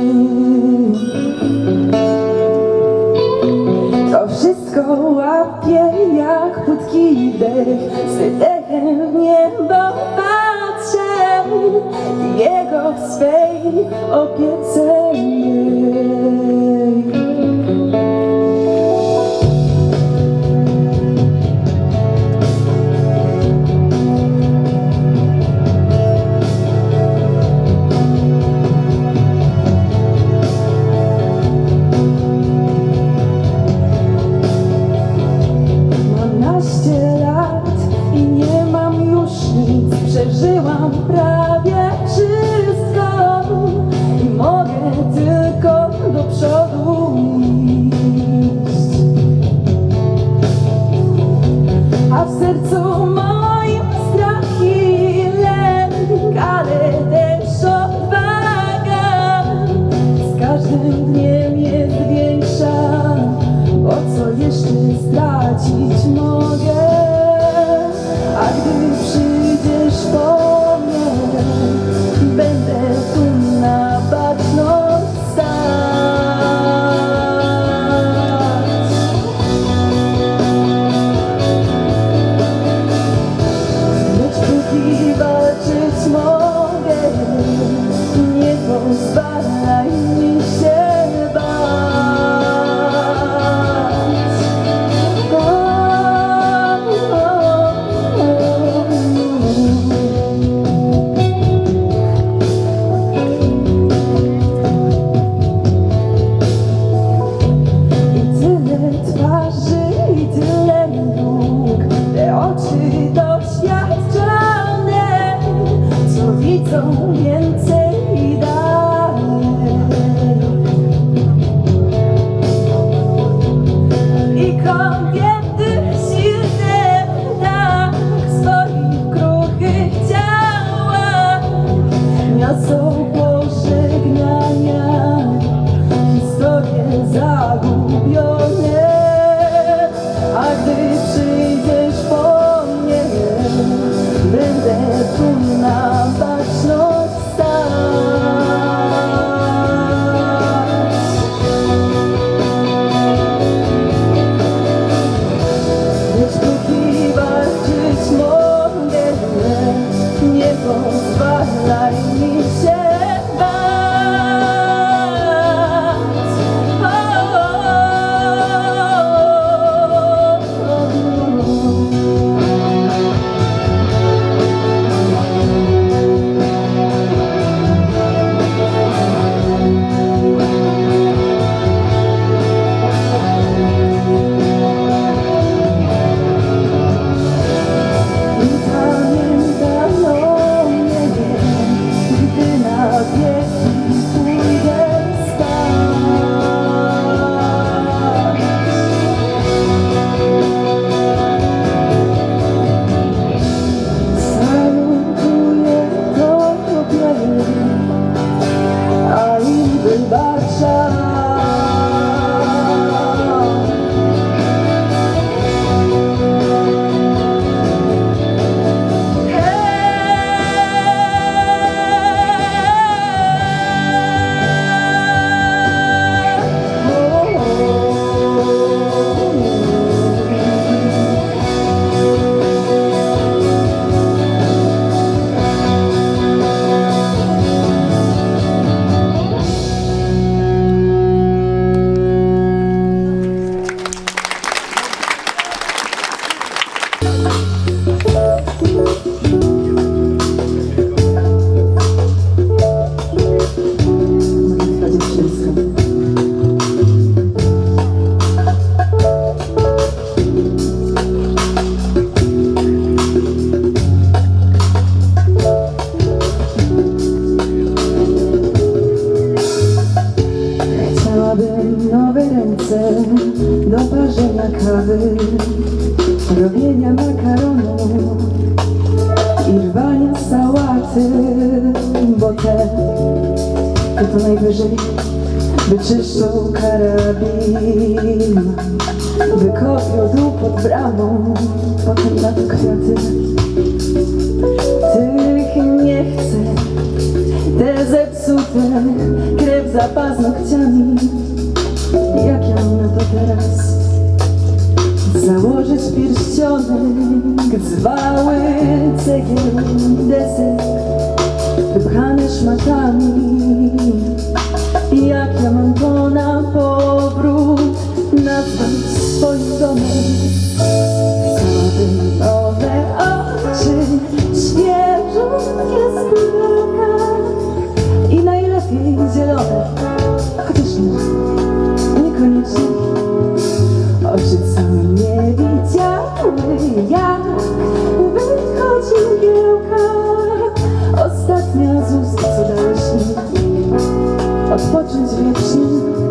To wszystko łapie jak płytki dech, z wydechem w niebo patrzę, jego w swej opiece mej. Przeżyłam prawie wszystko i mogę tylko do przodu iść. A w sercu moim strach i lęk, ale też odwaga z każdym dniem jest większa, bo co jeszcze stracić mogę? A gdy przyjdziesz po mnie, będę tu na baczność stać. Lecz póki walczyć mogę, nie pozwalaj mi się bać. Widzą więcej dalej i kobiety silne tak w swoich kruchych ciałach niosą pożegnania, historie zagubione. A gdy przyjdziesz po mnie, będę tu na baczność stać. robienia makaronu i rwania sałaty, bo te to najwyżej wyczyszczą karabin, wykopią dół pod bramą, potem na to kwiaty. Tych nie chcę, te zepsute, krew za paznokciami. Jak ja mam na to teraz założyć pierścionek, dzwały, cegieł, desek wypchane szmatami? Jak ja mam to na powrót nazwać swoim domem? Chciałabym nowe oczy, świeżutkie z pudełka i najlepiej zielone, chociaż niekoniecznie. Oczy, co nie widziały, jak wychodzi mgiełka. Ostatnia z ust, co dałeś mi odpocząć wiecznie.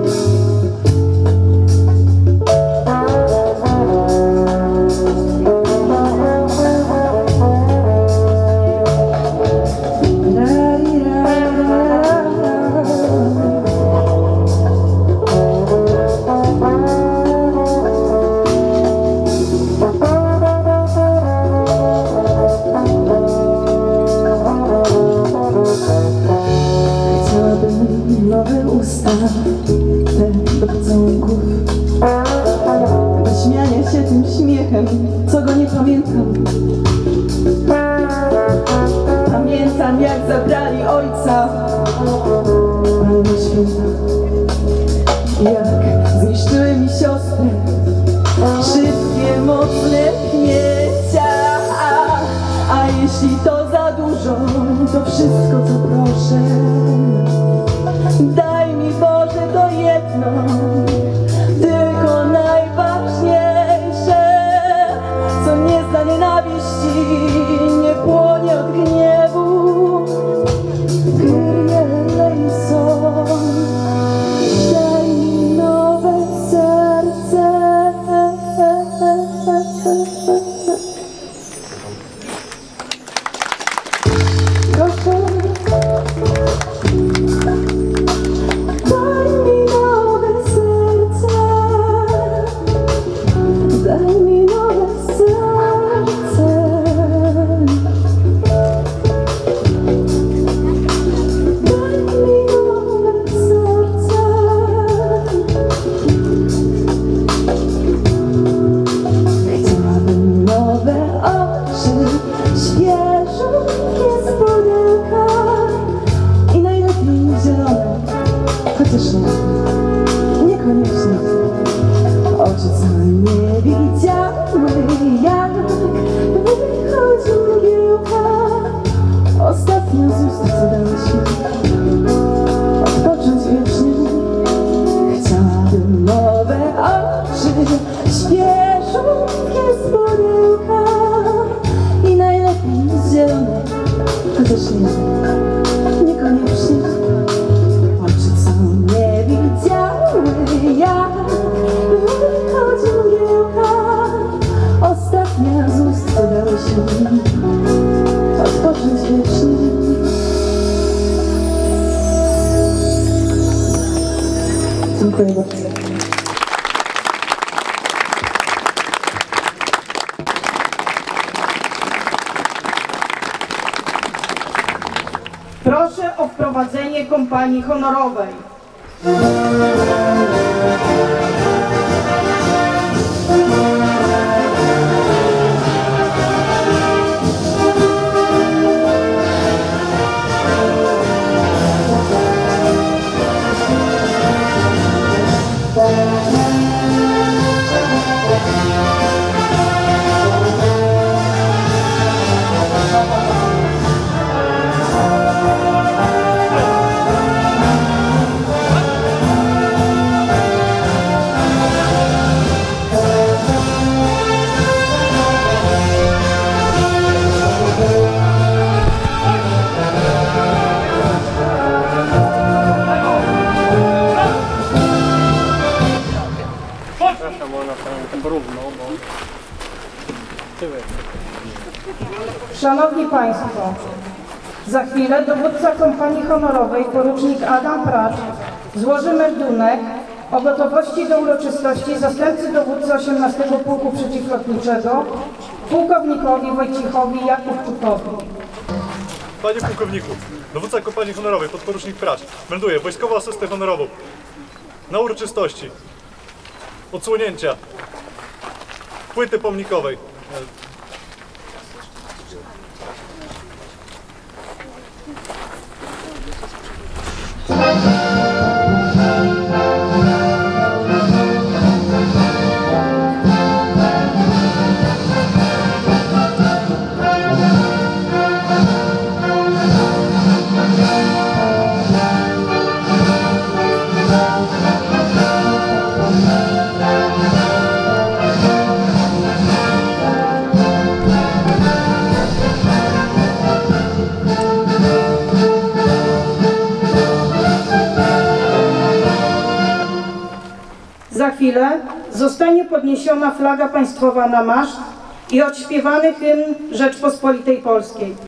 Nowe usta, te do pocałunków, wyśmianie się tym śmiechem, co go nie pamiętam. Pamiętam, jak zabrali ojca Panny Święta, jak zniszczyły mi siostrę wszystkie mocne pchnięcia. A jeśli to za dużo, to wszystko, co proszę, daj mi, Boże, to jedno, tylko najważniejsze, co nie zna nienawiści, nie płonie od gniewu. Kyrie eleison, daj mi nowe serce. Proszę, daj mi nowe serce, daj mi nowe serce. Daj mi nowe serce. Chciałabym nowe oczy, świeżutkie z pudełka i najlepiej zielone, chociaż niekoniecznie. Oczy, co nie widziały, jak wychodzi mgiełka. Ostatnia z ust, co dałeś mi odpocząć wiecznie. Chciałabym nowe oczy, świeżutkie z pudełka i najlepiej zielone, chociaż niekoniecznie. Oczy, co nie widziały, jak wychodzi mgiełka. Ostatnia z ust, co dałeś mi odpocząć wiecznie. Dziękuję bardzo. Proszę o wprowadzenie kompanii honorowej. Szanowni Państwo, za chwilę dowódca kompanii honorowej, porucznik Adam Pracz, złoży meldunek o gotowości do uroczystości zastępcy dowódcy 18 Pułku Przeciwlotniczego, pułkownikowi Wojciechowi Jakubczukowi. Panie pułkowniku, dowódca kompanii honorowej, podporucznik Pracz, melduje wojskową asystę honorową na uroczystości odsłonięcia płyty pomnikowej. Za chwilę zostanie podniesiona flaga państwowa na maszt i odśpiewany hymn Rzeczpospolitej Polskiej.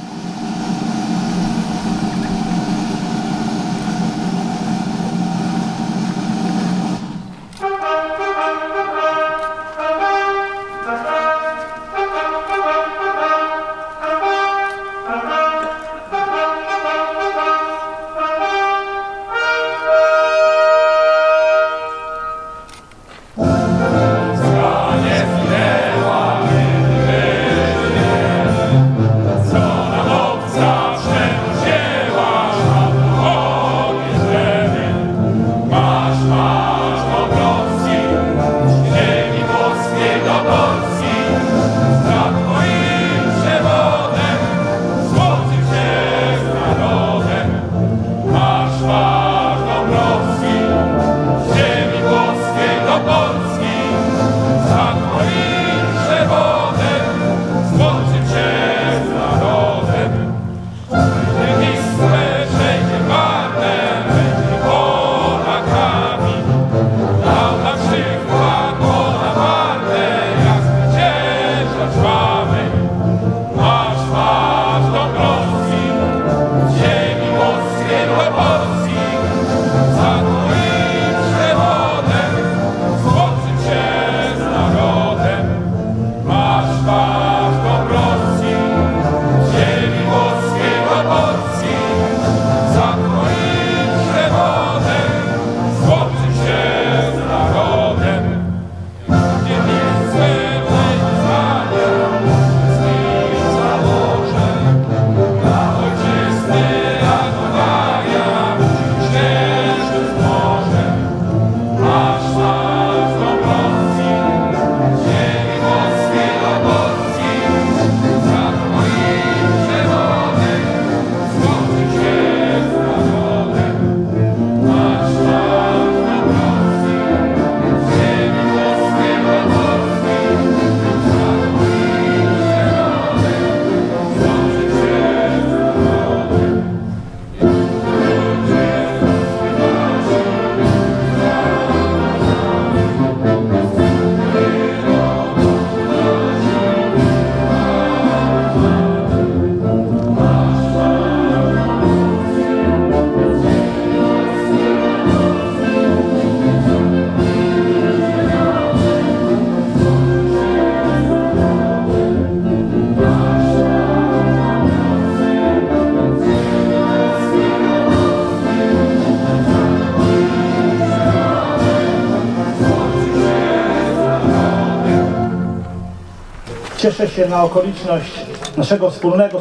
Cieszę się na okoliczność naszego wspólnego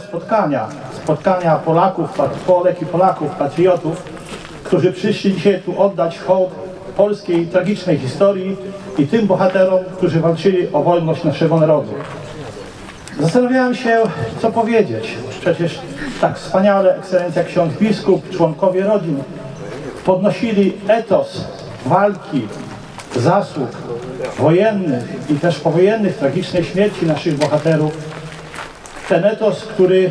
spotkania Polaków, Polek i Polaków, patriotów, którzy przyszli dzisiaj tu oddać hołd polskiej tragicznej historii i tym bohaterom, którzy walczyli o wolność naszego narodu. Zastanawiałem się, co powiedzieć. Przecież tak wspaniale ekscelencja ksiądz biskup, członkowie rodzin podnosili etos walki, zasług wojennych i też powojennych, tragicznej śmierci naszych bohaterów. Ten etos, który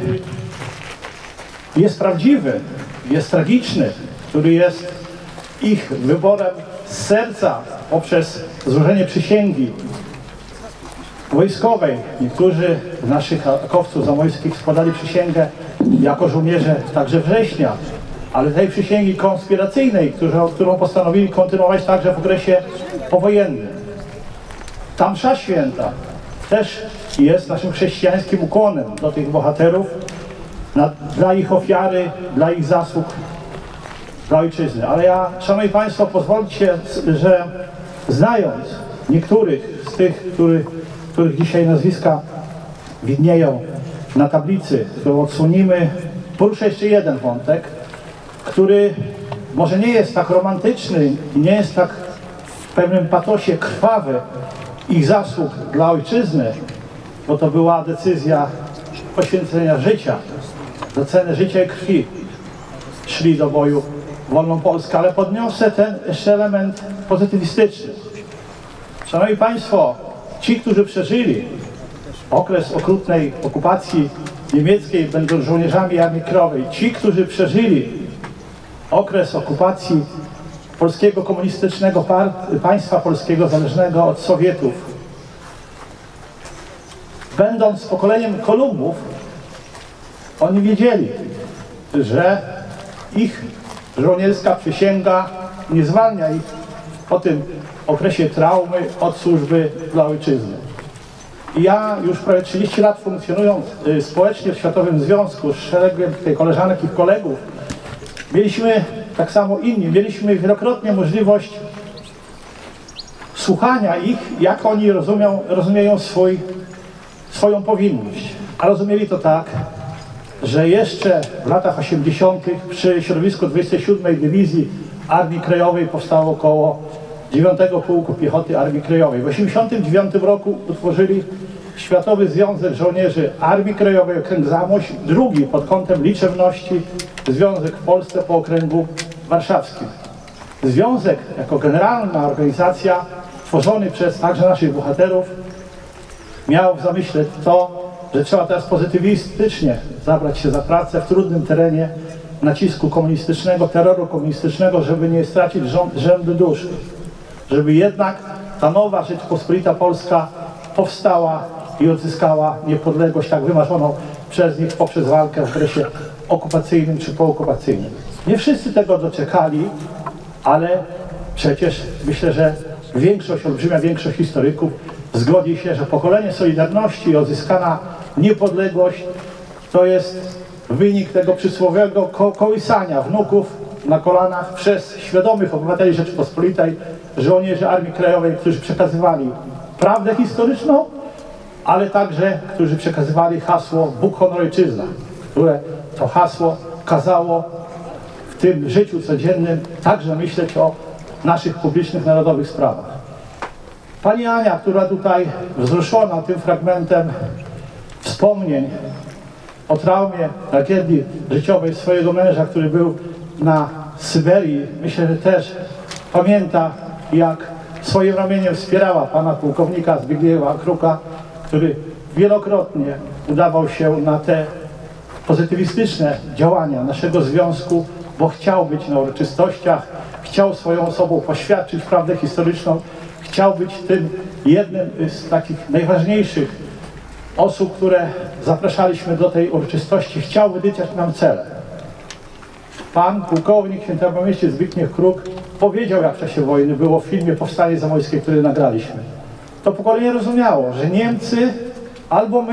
jest prawdziwy, jest tragiczny, który jest ich wyborem z serca poprzez złożenie przysięgi. wojskowej. Niektórzy z naszych akowców zamojskich składali przysięgę jako żołnierze także września, ale tej przysięgi konspiracyjnej, którą postanowili kontynuować także w okresie powojennym. Ta msza święta też jest naszym chrześcijańskim ukłonem do tych bohaterów, dla ich ofiary, dla ich zasług, dla ojczyzny. Ale ja, szanowni państwo, pozwólcie, że znając niektórych z tych, których dzisiaj nazwiska widnieją na tablicy, którą odsłonimy, poruszę jeszcze jeden wątek, który może nie jest tak romantyczny i nie jest tak w pewnym patosie krwawy ich zasług dla ojczyzny, bo to była decyzja poświęcenia życia, za cenę życia i krwi szli do boju w wolną Polskę, ale podniosę ten jeszcze element pozytywistyczny. Szanowni państwo, ci, którzy przeżyli okres okrutnej okupacji niemieckiej, będąc żołnierzami Armii Krajowej, ci, którzy przeżyli okres okupacji polskiego komunistycznego państwa polskiego zależnego od Sowietów, będąc pokoleniem Kolumbów, oni wiedzieli, że ich żołnierska przysięga nie zwalnia ich po tym okresie traumy od służby dla ojczyzny. I ja już prawie 30 lat funkcjonując społecznie w Światowym Związku z szeregiem koleżanek i kolegów, mieliśmy, tak samo inni, mieliśmy wielokrotnie możliwość słuchania ich, jak oni rozumieją swoją powinność. A rozumieli to tak, że jeszcze w latach 80. przy środowisku 27. Dywizji Armii Krajowej powstało około 9 Pułku Piechoty Armii Krajowej. W 1989 roku utworzyli Światowy Związek Żołnierzy Armii Krajowej Okręg Zamość, drugi pod kątem liczebności związek w Polsce po okręgu warszawskim. Związek jako generalna organizacja tworzony przez także naszych bohaterów miał w zamyśle to, że trzeba teraz pozytywistycznie zabrać się za pracę w trudnym terenie nacisku komunistycznego, terroru komunistycznego, żeby nie stracić rzędu duszy. Żeby jednak ta nowa Rzeczpospolita Polska powstała i odzyskała niepodległość tak wymarzoną przez nich poprzez walkę w okresie okupacyjnym czy pookupacyjnym. Nie wszyscy tego doczekali, ale przecież myślę, że olbrzymia większość historyków zgodzi się, że pokolenie Solidarności i odzyskana niepodległość to jest wynik tego przysłowiowego kołysania wnuków na kolanach przez świadomych obywateli Rzeczypospolitej, żołnierzy Armii Krajowej, którzy przekazywali prawdę historyczną, ale także, którzy przekazywali hasło Bóg, honor, ojczyzna, które to hasło kazało w tym życiu codziennym także myśleć o naszych publicznych, narodowych sprawach. Pani Ania, która tutaj wzruszona tym fragmentem wspomnień o traumie, tragedii życiowej swojego męża, który był na Syberii, myślę, że też pamięta, jak swoim ramieniem wspierała pana pułkownika Zbigniewa Kruka, który wielokrotnie udawał się na te pozytywistyczne działania naszego związku, bo chciał być na uroczystościach, chciał swoją osobą poświadczyć prawdę historyczną, chciał być tym jednym z takich najważniejszych osób, które zapraszaliśmy do tej uroczystości, chciał wytyczać nam cele. Pan pułkownik świętopamiętny Zbigniew Kruk powiedział, jak w czasie wojny było w filmie Powstanie Zamojskie, który nagraliśmy. To pokolenie rozumiało, że Niemcy albo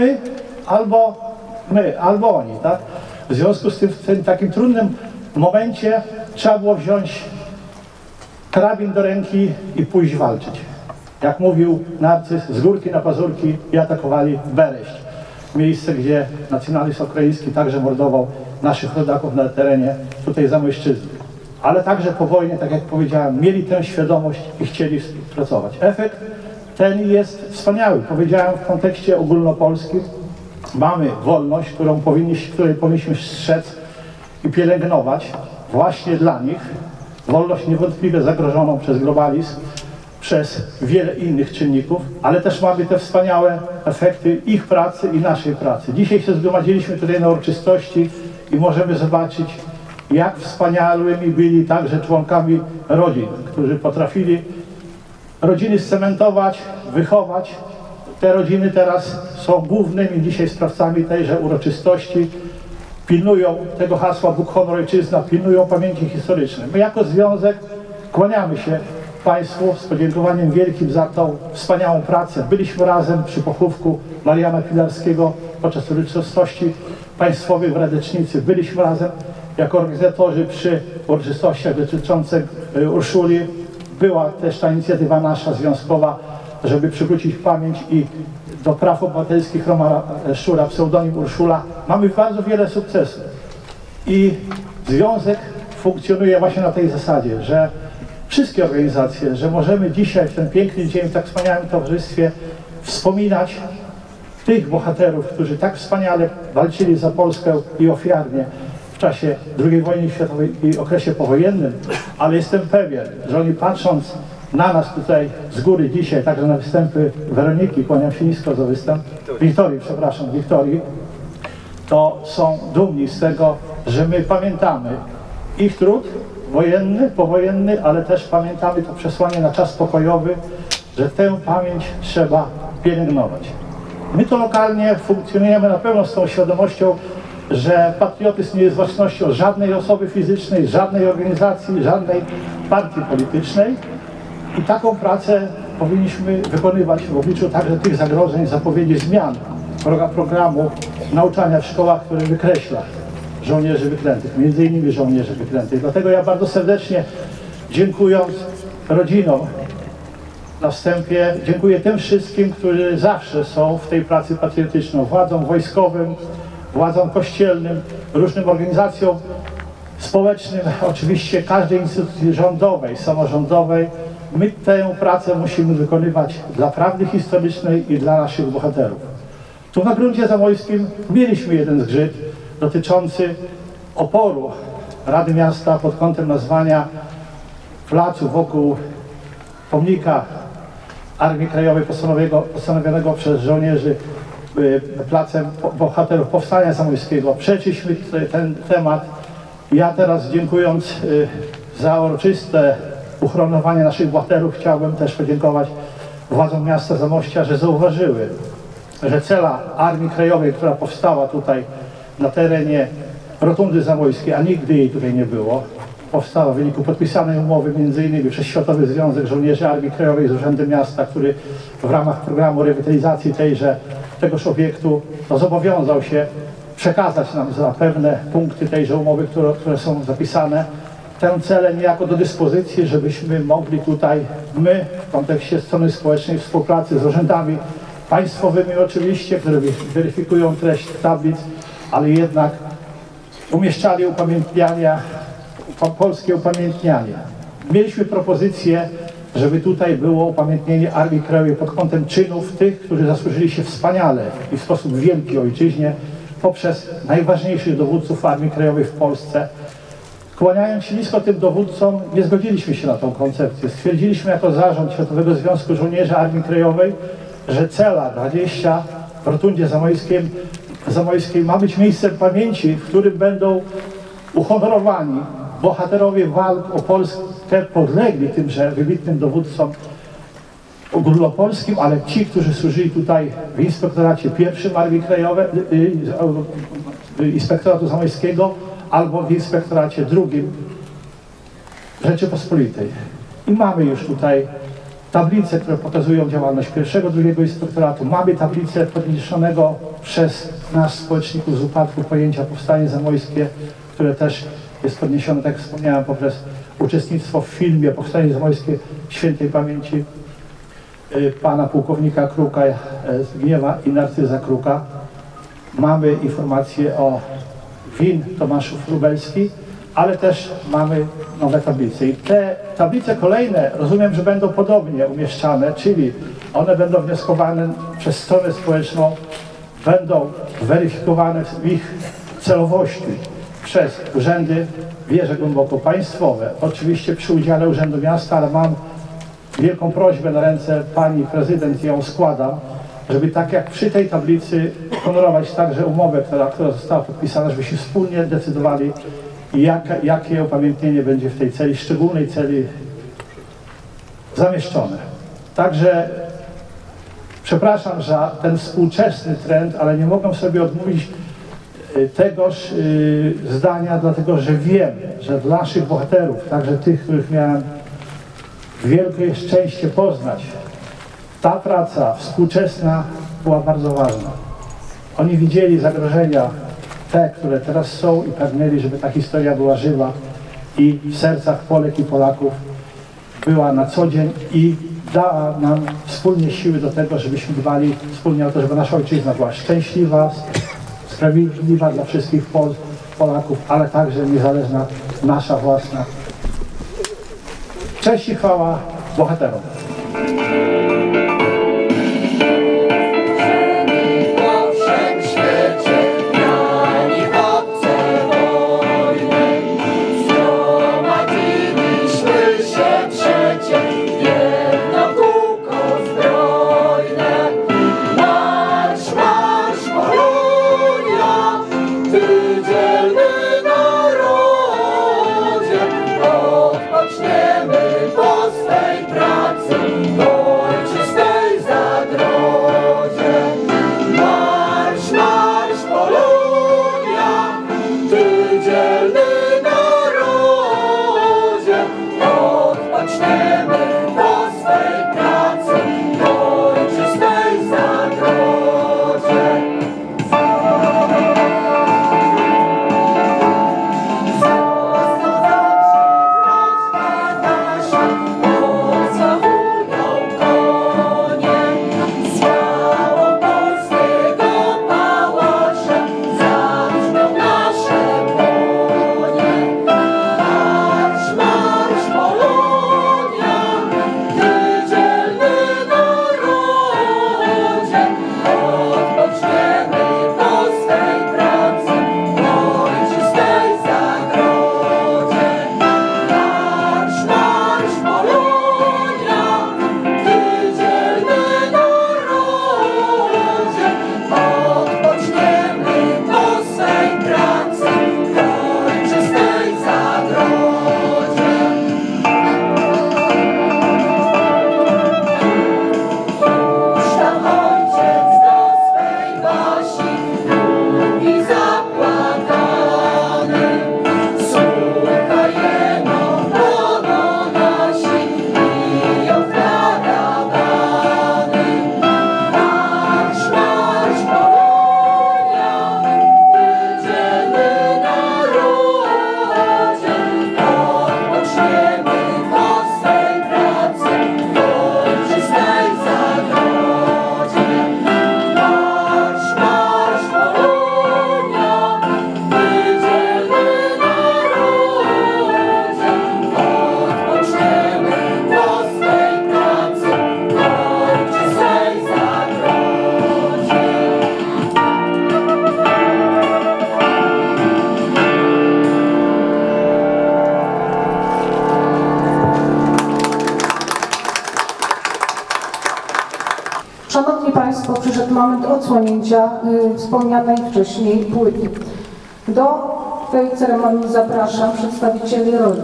my, albo oni, tak? W związku z tym w tym takim trudnym momencie trzeba było wziąć karabin do ręki i pójść walczyć. Jak mówił Narcyz, z górki na pazurki i atakowali Bereść. Miejsce, gdzie nacjonalizm ukraiński także mordował naszych rodaków na terenie tutaj Zamojszczyzny. Ale także po wojnie, tak jak powiedziałem, mieli tę świadomość i chcieli współpracować. Efekt ten jest wspaniały. Powiedziałem w kontekście ogólnopolskim, mamy wolność, której powinniśmy strzec i pielęgnować właśnie dla nich. Wolność niewątpliwie zagrożoną przez globalizm, przez wiele innych czynników, ale też mamy te wspaniałe efekty ich pracy i naszej pracy. Dzisiaj się zgromadziliśmy tutaj na uroczystości i możemy zobaczyć, jak wspaniałymi byli także członkami rodzin, którzy potrafili rodziny scementować, wychować, Te rodziny teraz są głównymi dzisiaj sprawcami tejże uroczystości. Pilnują tego hasła Bóg, honor, ojczyzna, pilnują pamięci historycznej. My jako związek kłaniamy się Państwu z podziękowaniem wielkim za tą wspaniałą pracę. Byliśmy razem przy pochówku Mariana Pilarskiego podczas uroczystości państwowych w Radecznicy. Byliśmy razem jako organizatorzy przy uroczystościach dotyczących Urszuli. Była też ta inicjatywa nasza związkowa, żeby przywrócić pamięć i do praw obywatelskich Romana Szczura, pseudonim Urszula. Mamy bardzo wiele sukcesów i związek funkcjonuje właśnie na tej zasadzie, że wszystkie organizacje, że możemy dzisiaj w ten piękny dzień w tak wspaniałym towarzystwie wspominać tych bohaterów, którzy tak wspaniale walczyli za Polskę i ofiarnie w czasie II wojny światowej i okresie powojennym, ale jestem pewien, że oni patrząc na nas tutaj z góry dzisiaj, także na występy Weroniki, kłaniam się nisko za występ, Wiktorii, to są dumni z tego, że my pamiętamy ich trud wojenny, powojenny, ale też pamiętamy to przesłanie na czas pokojowy, że tę pamięć trzeba pielęgnować. My to lokalnie funkcjonujemy na pewno z tą świadomością, że patriotyzm nie jest własnością żadnej osoby fizycznej, żadnej organizacji, żadnej partii politycznej i taką pracę powinniśmy wykonywać w obliczu także tych zagrożeń, zapowiedzi zmian programu nauczania w szkołach, który wykreśla żołnierzy wyklętych, między innymi żołnierzy wyklętych. Dlatego ja bardzo serdecznie, dziękując rodzinom na wstępie, dziękuję tym wszystkim, którzy zawsze są w tej pracy patriotycznej, władzom wojskowym, władzom kościelnym, różnym organizacjom społecznym, oczywiście każdej instytucji rządowej, samorządowej. My tę pracę musimy wykonywać dla prawdy historycznej i dla naszych bohaterów. Tu na gruncie zamojskim mieliśmy jeden zgrzyt dotyczący oporu Rady Miasta pod kątem nazwania placu wokół pomnika Armii Krajowej postanowionego przez żołnierzy placem bohaterów Powstania Zamojskiego. Przeszliśmy ten temat. Ja teraz, dziękując za uroczyste uhonorowanie naszych bohaterów, chciałbym też podziękować władzom miasta Zamościa, że zauważyły, że cela Armii Krajowej, która powstała tutaj na terenie Rotundy Zamojskiej, a nigdy jej tutaj nie było, powstała w wyniku podpisanej umowy m.in. przez Światowy Związek Żołnierzy Armii Krajowej z Urzędem Miasta, który w ramach programu rewitalizacji tegoż obiektu zobowiązał się przekazać nam za pewne punkty tejże umowy, które są zapisane, tę celę niejako do dyspozycji, żebyśmy mogli tutaj my w kontekście strony społecznej współpracy z urzędami państwowymi oczywiście, które weryfikują treść tablic, ale jednak umieszczali upamiętniania, polskie upamiętnianie. Mieliśmy propozycję, żeby tutaj było upamiętnienie Armii Krajowej pod kątem czynów tych, którzy zasłużyli się wspaniale i w sposób wielki ojczyźnie poprzez najważniejszych dowódców Armii Krajowej w Polsce. Kłaniając się nisko tym dowódcom, nie zgodziliśmy się na tą koncepcję. Stwierdziliśmy jako zarząd Światowego Związku Żołnierzy Armii Krajowej, że cela 20 w Rotundzie Zamojskiej ma być miejscem pamięci, w którym będą uhonorowani bohaterowie walk o Polskę, podlegli tymże wybitnym dowódcom ogólnopolskim, ale ci, którzy służyli tutaj w Inspektoracie I Armii Krajowej, Inspektoratu Zamojskiego, albo w Inspektoracie II Rzeczypospolitej. I mamy już tutaj tablice, które pokazują działalność pierwszego, drugiego inspektoratu. Mamy tablicę podniesionego przez nas, społeczników z upadku, pojęcia Powstanie Zamojskie, które też jest podniesione, tak jak wspomniałem, poprzez uczestnictwo w filmie Powstanie Zamojskie świętej pamięci pana pułkownika Kruka z Gniewa i Narcyza Kruka. Mamy informacje o win Tomaszów Lubelski, ale też mamy nowe tablice. I te tablice kolejne, rozumiem, że będą podobnie umieszczane, czyli one będą wnioskowane przez stronę społeczną, będą weryfikowane w ich celowości przez urzędy, wierzę głęboko, państwowe, oczywiście przy udziale Urzędu Miasta, ale mam wielką prośbę na ręce pani prezydent, ją składam, żeby tak jak przy tej tablicy honorować także umowę, która została podpisana, żebyśmy wspólnie decydowali, jakie upamiętnienie będzie w tej celi, szczególnej celi zamieszczone. Także Przepraszam za ten współczesny trend, ale nie mogę sobie odmówić tegoż zdania, dlatego że wiem, że dla naszych bohaterów, także tych, których miałem wielkie szczęście poznać, ta praca współczesna była bardzo ważna. Oni widzieli zagrożenia te, które teraz są i pragnęli, żeby ta historia była żywa i w sercach Polek i Polaków była na co dzień i dała nam wspólnie siły do tego, żebyśmy dbali wspólnie o to, żeby nasza ojczyzna była szczęśliwa, sprawiedliwa dla wszystkich Polaków, ale także niezależna, nasza własna. Cześć i chwała bohaterom. Szanowni Państwo, przyszedł moment odsłonięcia wspomnianej wcześniej płyty. Do tej ceremonii zapraszam przedstawicieli rodzin.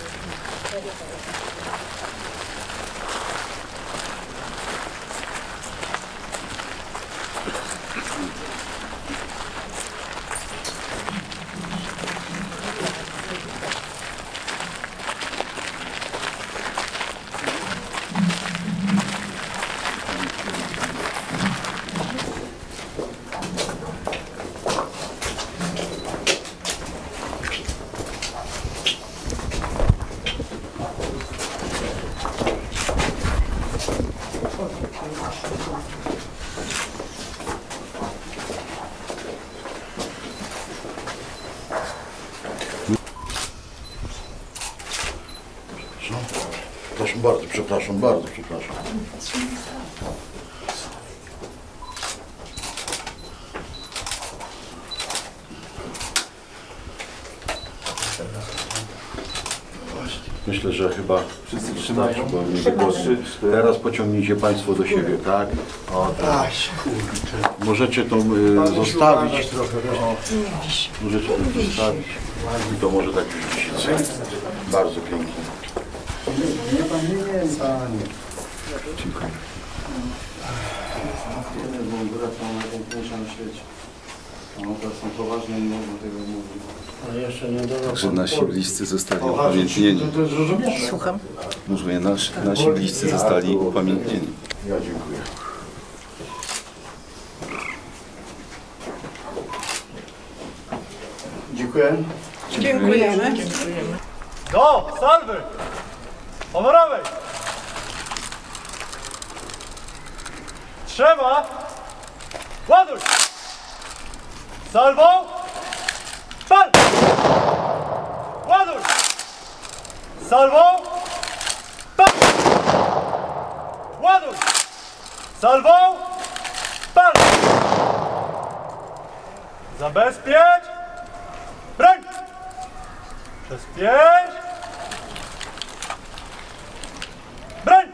Przepraszam bardzo, przepraszam. Myślę, że chyba wszyscy trzymają. Teraz pociągnijcie Państwo do siebie, tak? O, tak. Możecie to zostawić. Możecie to zostawić. I to może tak już bardzo pięknie. Nie, panie. Dziękuję. Bo brat ma najpiękniejsza na świecie. No to są poważne i nie można tego mówić. A jeszcze nie dodał. Także nasi bliscy zostali upamiętnieni. Słucham? Mówię, nasi bliscy zostali upamiętnieni. Ja dziękuję. Dziękuję. Dziękujemy. Do salwy honorowej! Trzeba! Ładuj! Salwą! Pal! Ładuj! Salwą! Pal! Ładuj! Salwą! Pal! Zabezpiecz! Broń! Przez 5! Broń!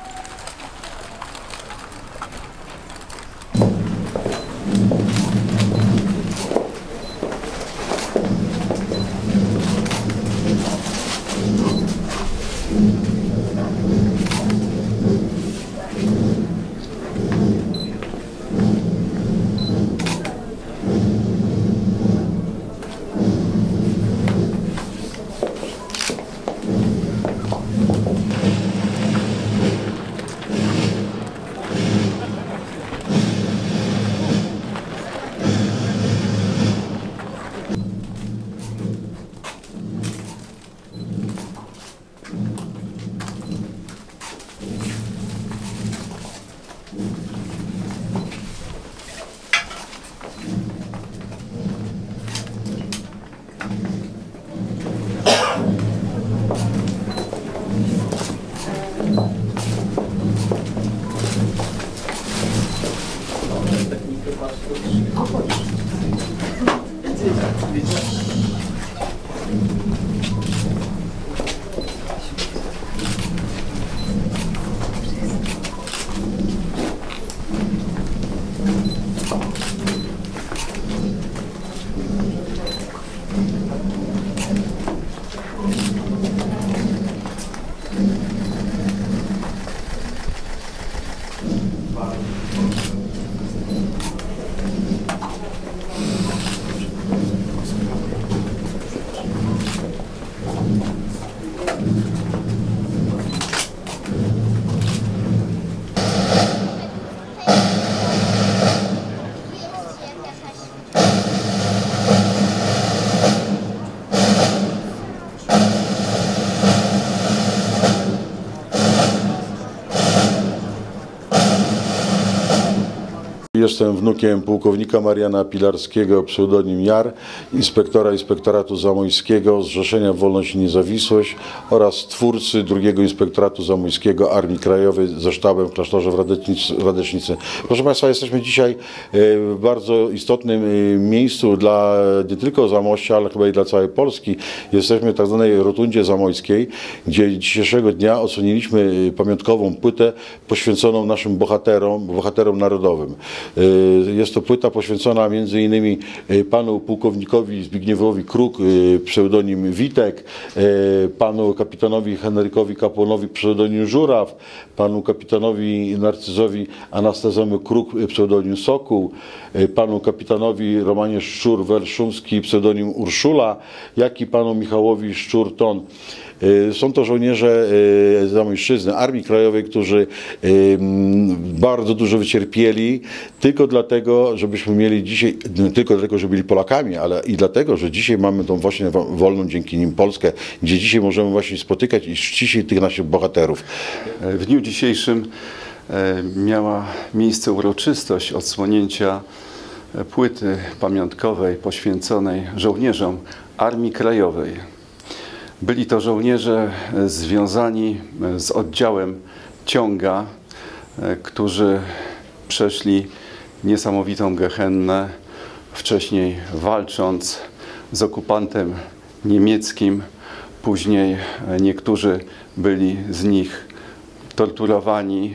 Jestem wnukiem pułkownika Mariana Pilarskiego, pseudonim Jar, inspektora Inspektoratu Zamojskiego Zrzeszenia Wolność i Niezawisłość oraz twórcy drugiego Inspektoratu Zamojskiego Armii Krajowej ze sztabem w klasztorze w Radecznicy. Proszę Państwa, jesteśmy dzisiaj w bardzo istotnym miejscu dla nie tylko Zamościa, ale chyba i dla całej Polski. Jesteśmy w tak zwanej Rotundzie Zamojskiej, gdzie dzisiejszego dnia odsłoniliśmy pamiątkową płytę poświęconą naszym bohaterom narodowym. Jest to płyta poświęcona między innymi panu pułkownikowi Zbigniewowi Kruk, pseudonim Witek, panu kapitanowi Henrykowi Kapłonowi, pseudonim Żuraw, panu kapitanowi Narcyzowi Anastazemu Kruk, pseudonim Sokół, panu kapitanowi Romanie Szczur-Werszumski, pseudonim Urszula, jak i panu Michałowi Szczur-Ton. Są to żołnierze Zamojszczyzny, Armii Krajowej, którzy bardzo dużo wycierpieli tylko dlatego, żebyśmy mieli dzisiaj, nie tylko dlatego, że byli Polakami, ale i dlatego, że dzisiaj mamy tą właśnie wolną dzięki nim Polskę, gdzie dzisiaj możemy właśnie spotykać i czcić tych naszych bohaterów. W dniu dzisiejszym miała miejsce uroczystość odsłonięcia płyty pamiątkowej poświęconej żołnierzom Armii Krajowej. Byli to żołnierze związani z oddziałem Ciąga, którzy przeszli niesamowitą gehennę, wcześniej walcząc z okupantem niemieckim, później niektórzy byli z nich torturowani,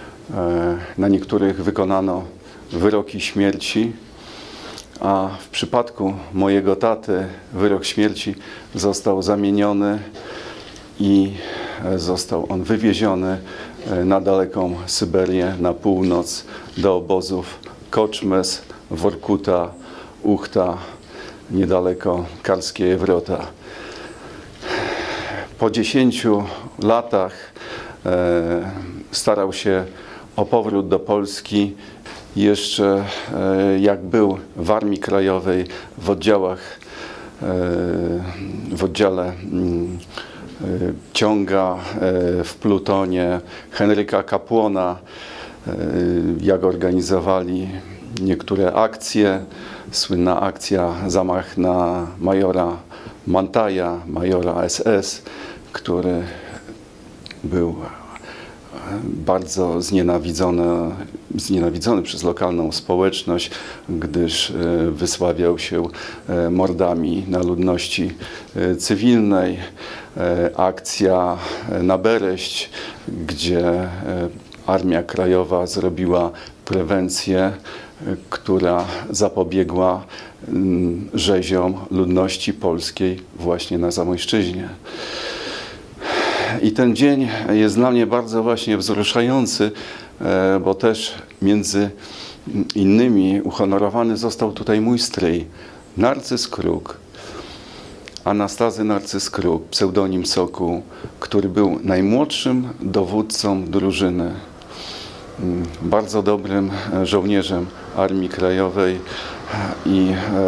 na niektórych wykonano wyroki śmierci, a w przypadku mojego taty wyrok śmierci został zamieniony i został on wywieziony na daleką Syberię, na północ, do obozów Koczmes, Workuta, Uchta, niedaleko Karskiej Wrota. Po 10 latach starał się o powrót do Polski. Jeszcze jak był w Armii Krajowej w oddziale Ciąga, w plutonie Henryka Kapłona, jak organizowali niektóre akcje. Słynna akcja, zamach na majora Mantaja, majora SS, który był bardzo znienawidzony przez lokalną społeczność, gdyż wysławiał się mordami na ludności cywilnej. Akcja na Bereść, gdzie Armia Krajowa zrobiła prewencję, która zapobiegła rzeziom ludności polskiej właśnie na Zamojszczyźnie. I ten dzień jest dla mnie bardzo właśnie wzruszający, bo też między innymi uhonorowany został tutaj mój stryj, Narcyz Kruk, Anastazy Narcyz Kruk, pseudonim Sokół, który był najmłodszym dowódcą drużyny, bardzo dobrym żołnierzem Armii Krajowej i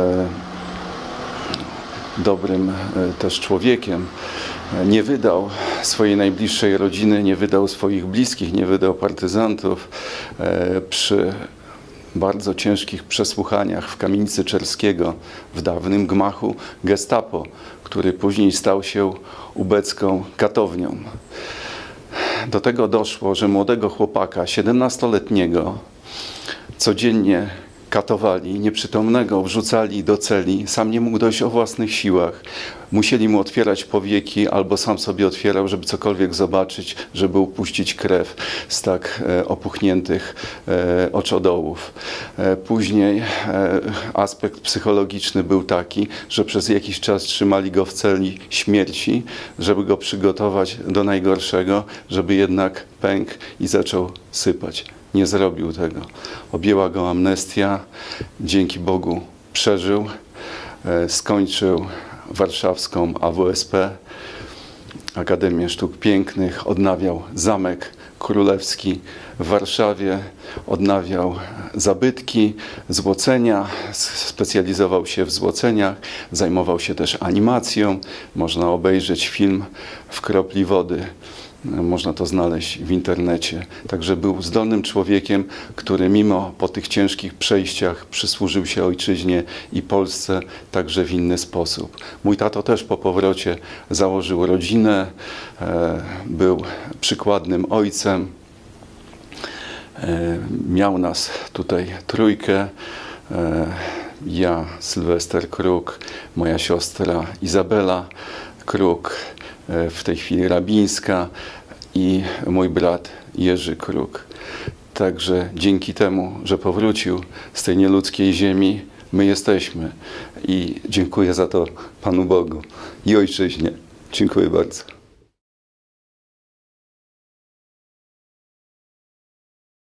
dobrym też człowiekiem. Nie wydał swojej najbliższej rodziny, nie wydał swoich bliskich, nie wydał partyzantów. Przy bardzo ciężkich przesłuchaniach w kamienicy Czerskiego, w dawnym gmachu Gestapo, który później stał się ubecką katownią. Do tego doszło, że młodego chłopaka, 17-letniego, codziennie katowali, nieprzytomnego wrzucali do celi, sam nie mógł dojść o własnych siłach. Musieli mu otwierać powieki, albo sam sobie otwierał, żeby cokolwiek zobaczyć, żeby upuścić krew z tak opuchniętych oczodołów. Później aspekt psychologiczny był taki, że przez jakiś czas trzymali go w celi śmierci, żeby go przygotować do najgorszego, żeby jednak pękł i zaczął sypać. Nie zrobił tego. Objęła go amnestia. Dzięki Bogu przeżył. Skończył warszawską AWSP, Akademię Sztuk Pięknych. Odnawiał Zamek Królewski w Warszawie. Odnawiał zabytki, złocenia. Specjalizował się w złoceniach. Zajmował się też animacją. Można obejrzeć film W kropli wody. Można to znaleźć w internecie. Także był zdolnym człowiekiem, który mimo po tych ciężkich przejściach przysłużył się ojczyźnie i Polsce także w inny sposób. Mój tato też po powrocie założył rodzinę, był przykładnym ojcem. Miał nas tutaj trójkę. Ja, Sylwester Kruk, moja siostra Izabela Kruk, w tej chwili rabińska, i mój brat Jerzy Kruk. Także dzięki temu, że powrócił z tej nieludzkiej ziemi, my jesteśmy. I dziękuję za to Panu Bogu i ojczyźnie. Dziękuję bardzo.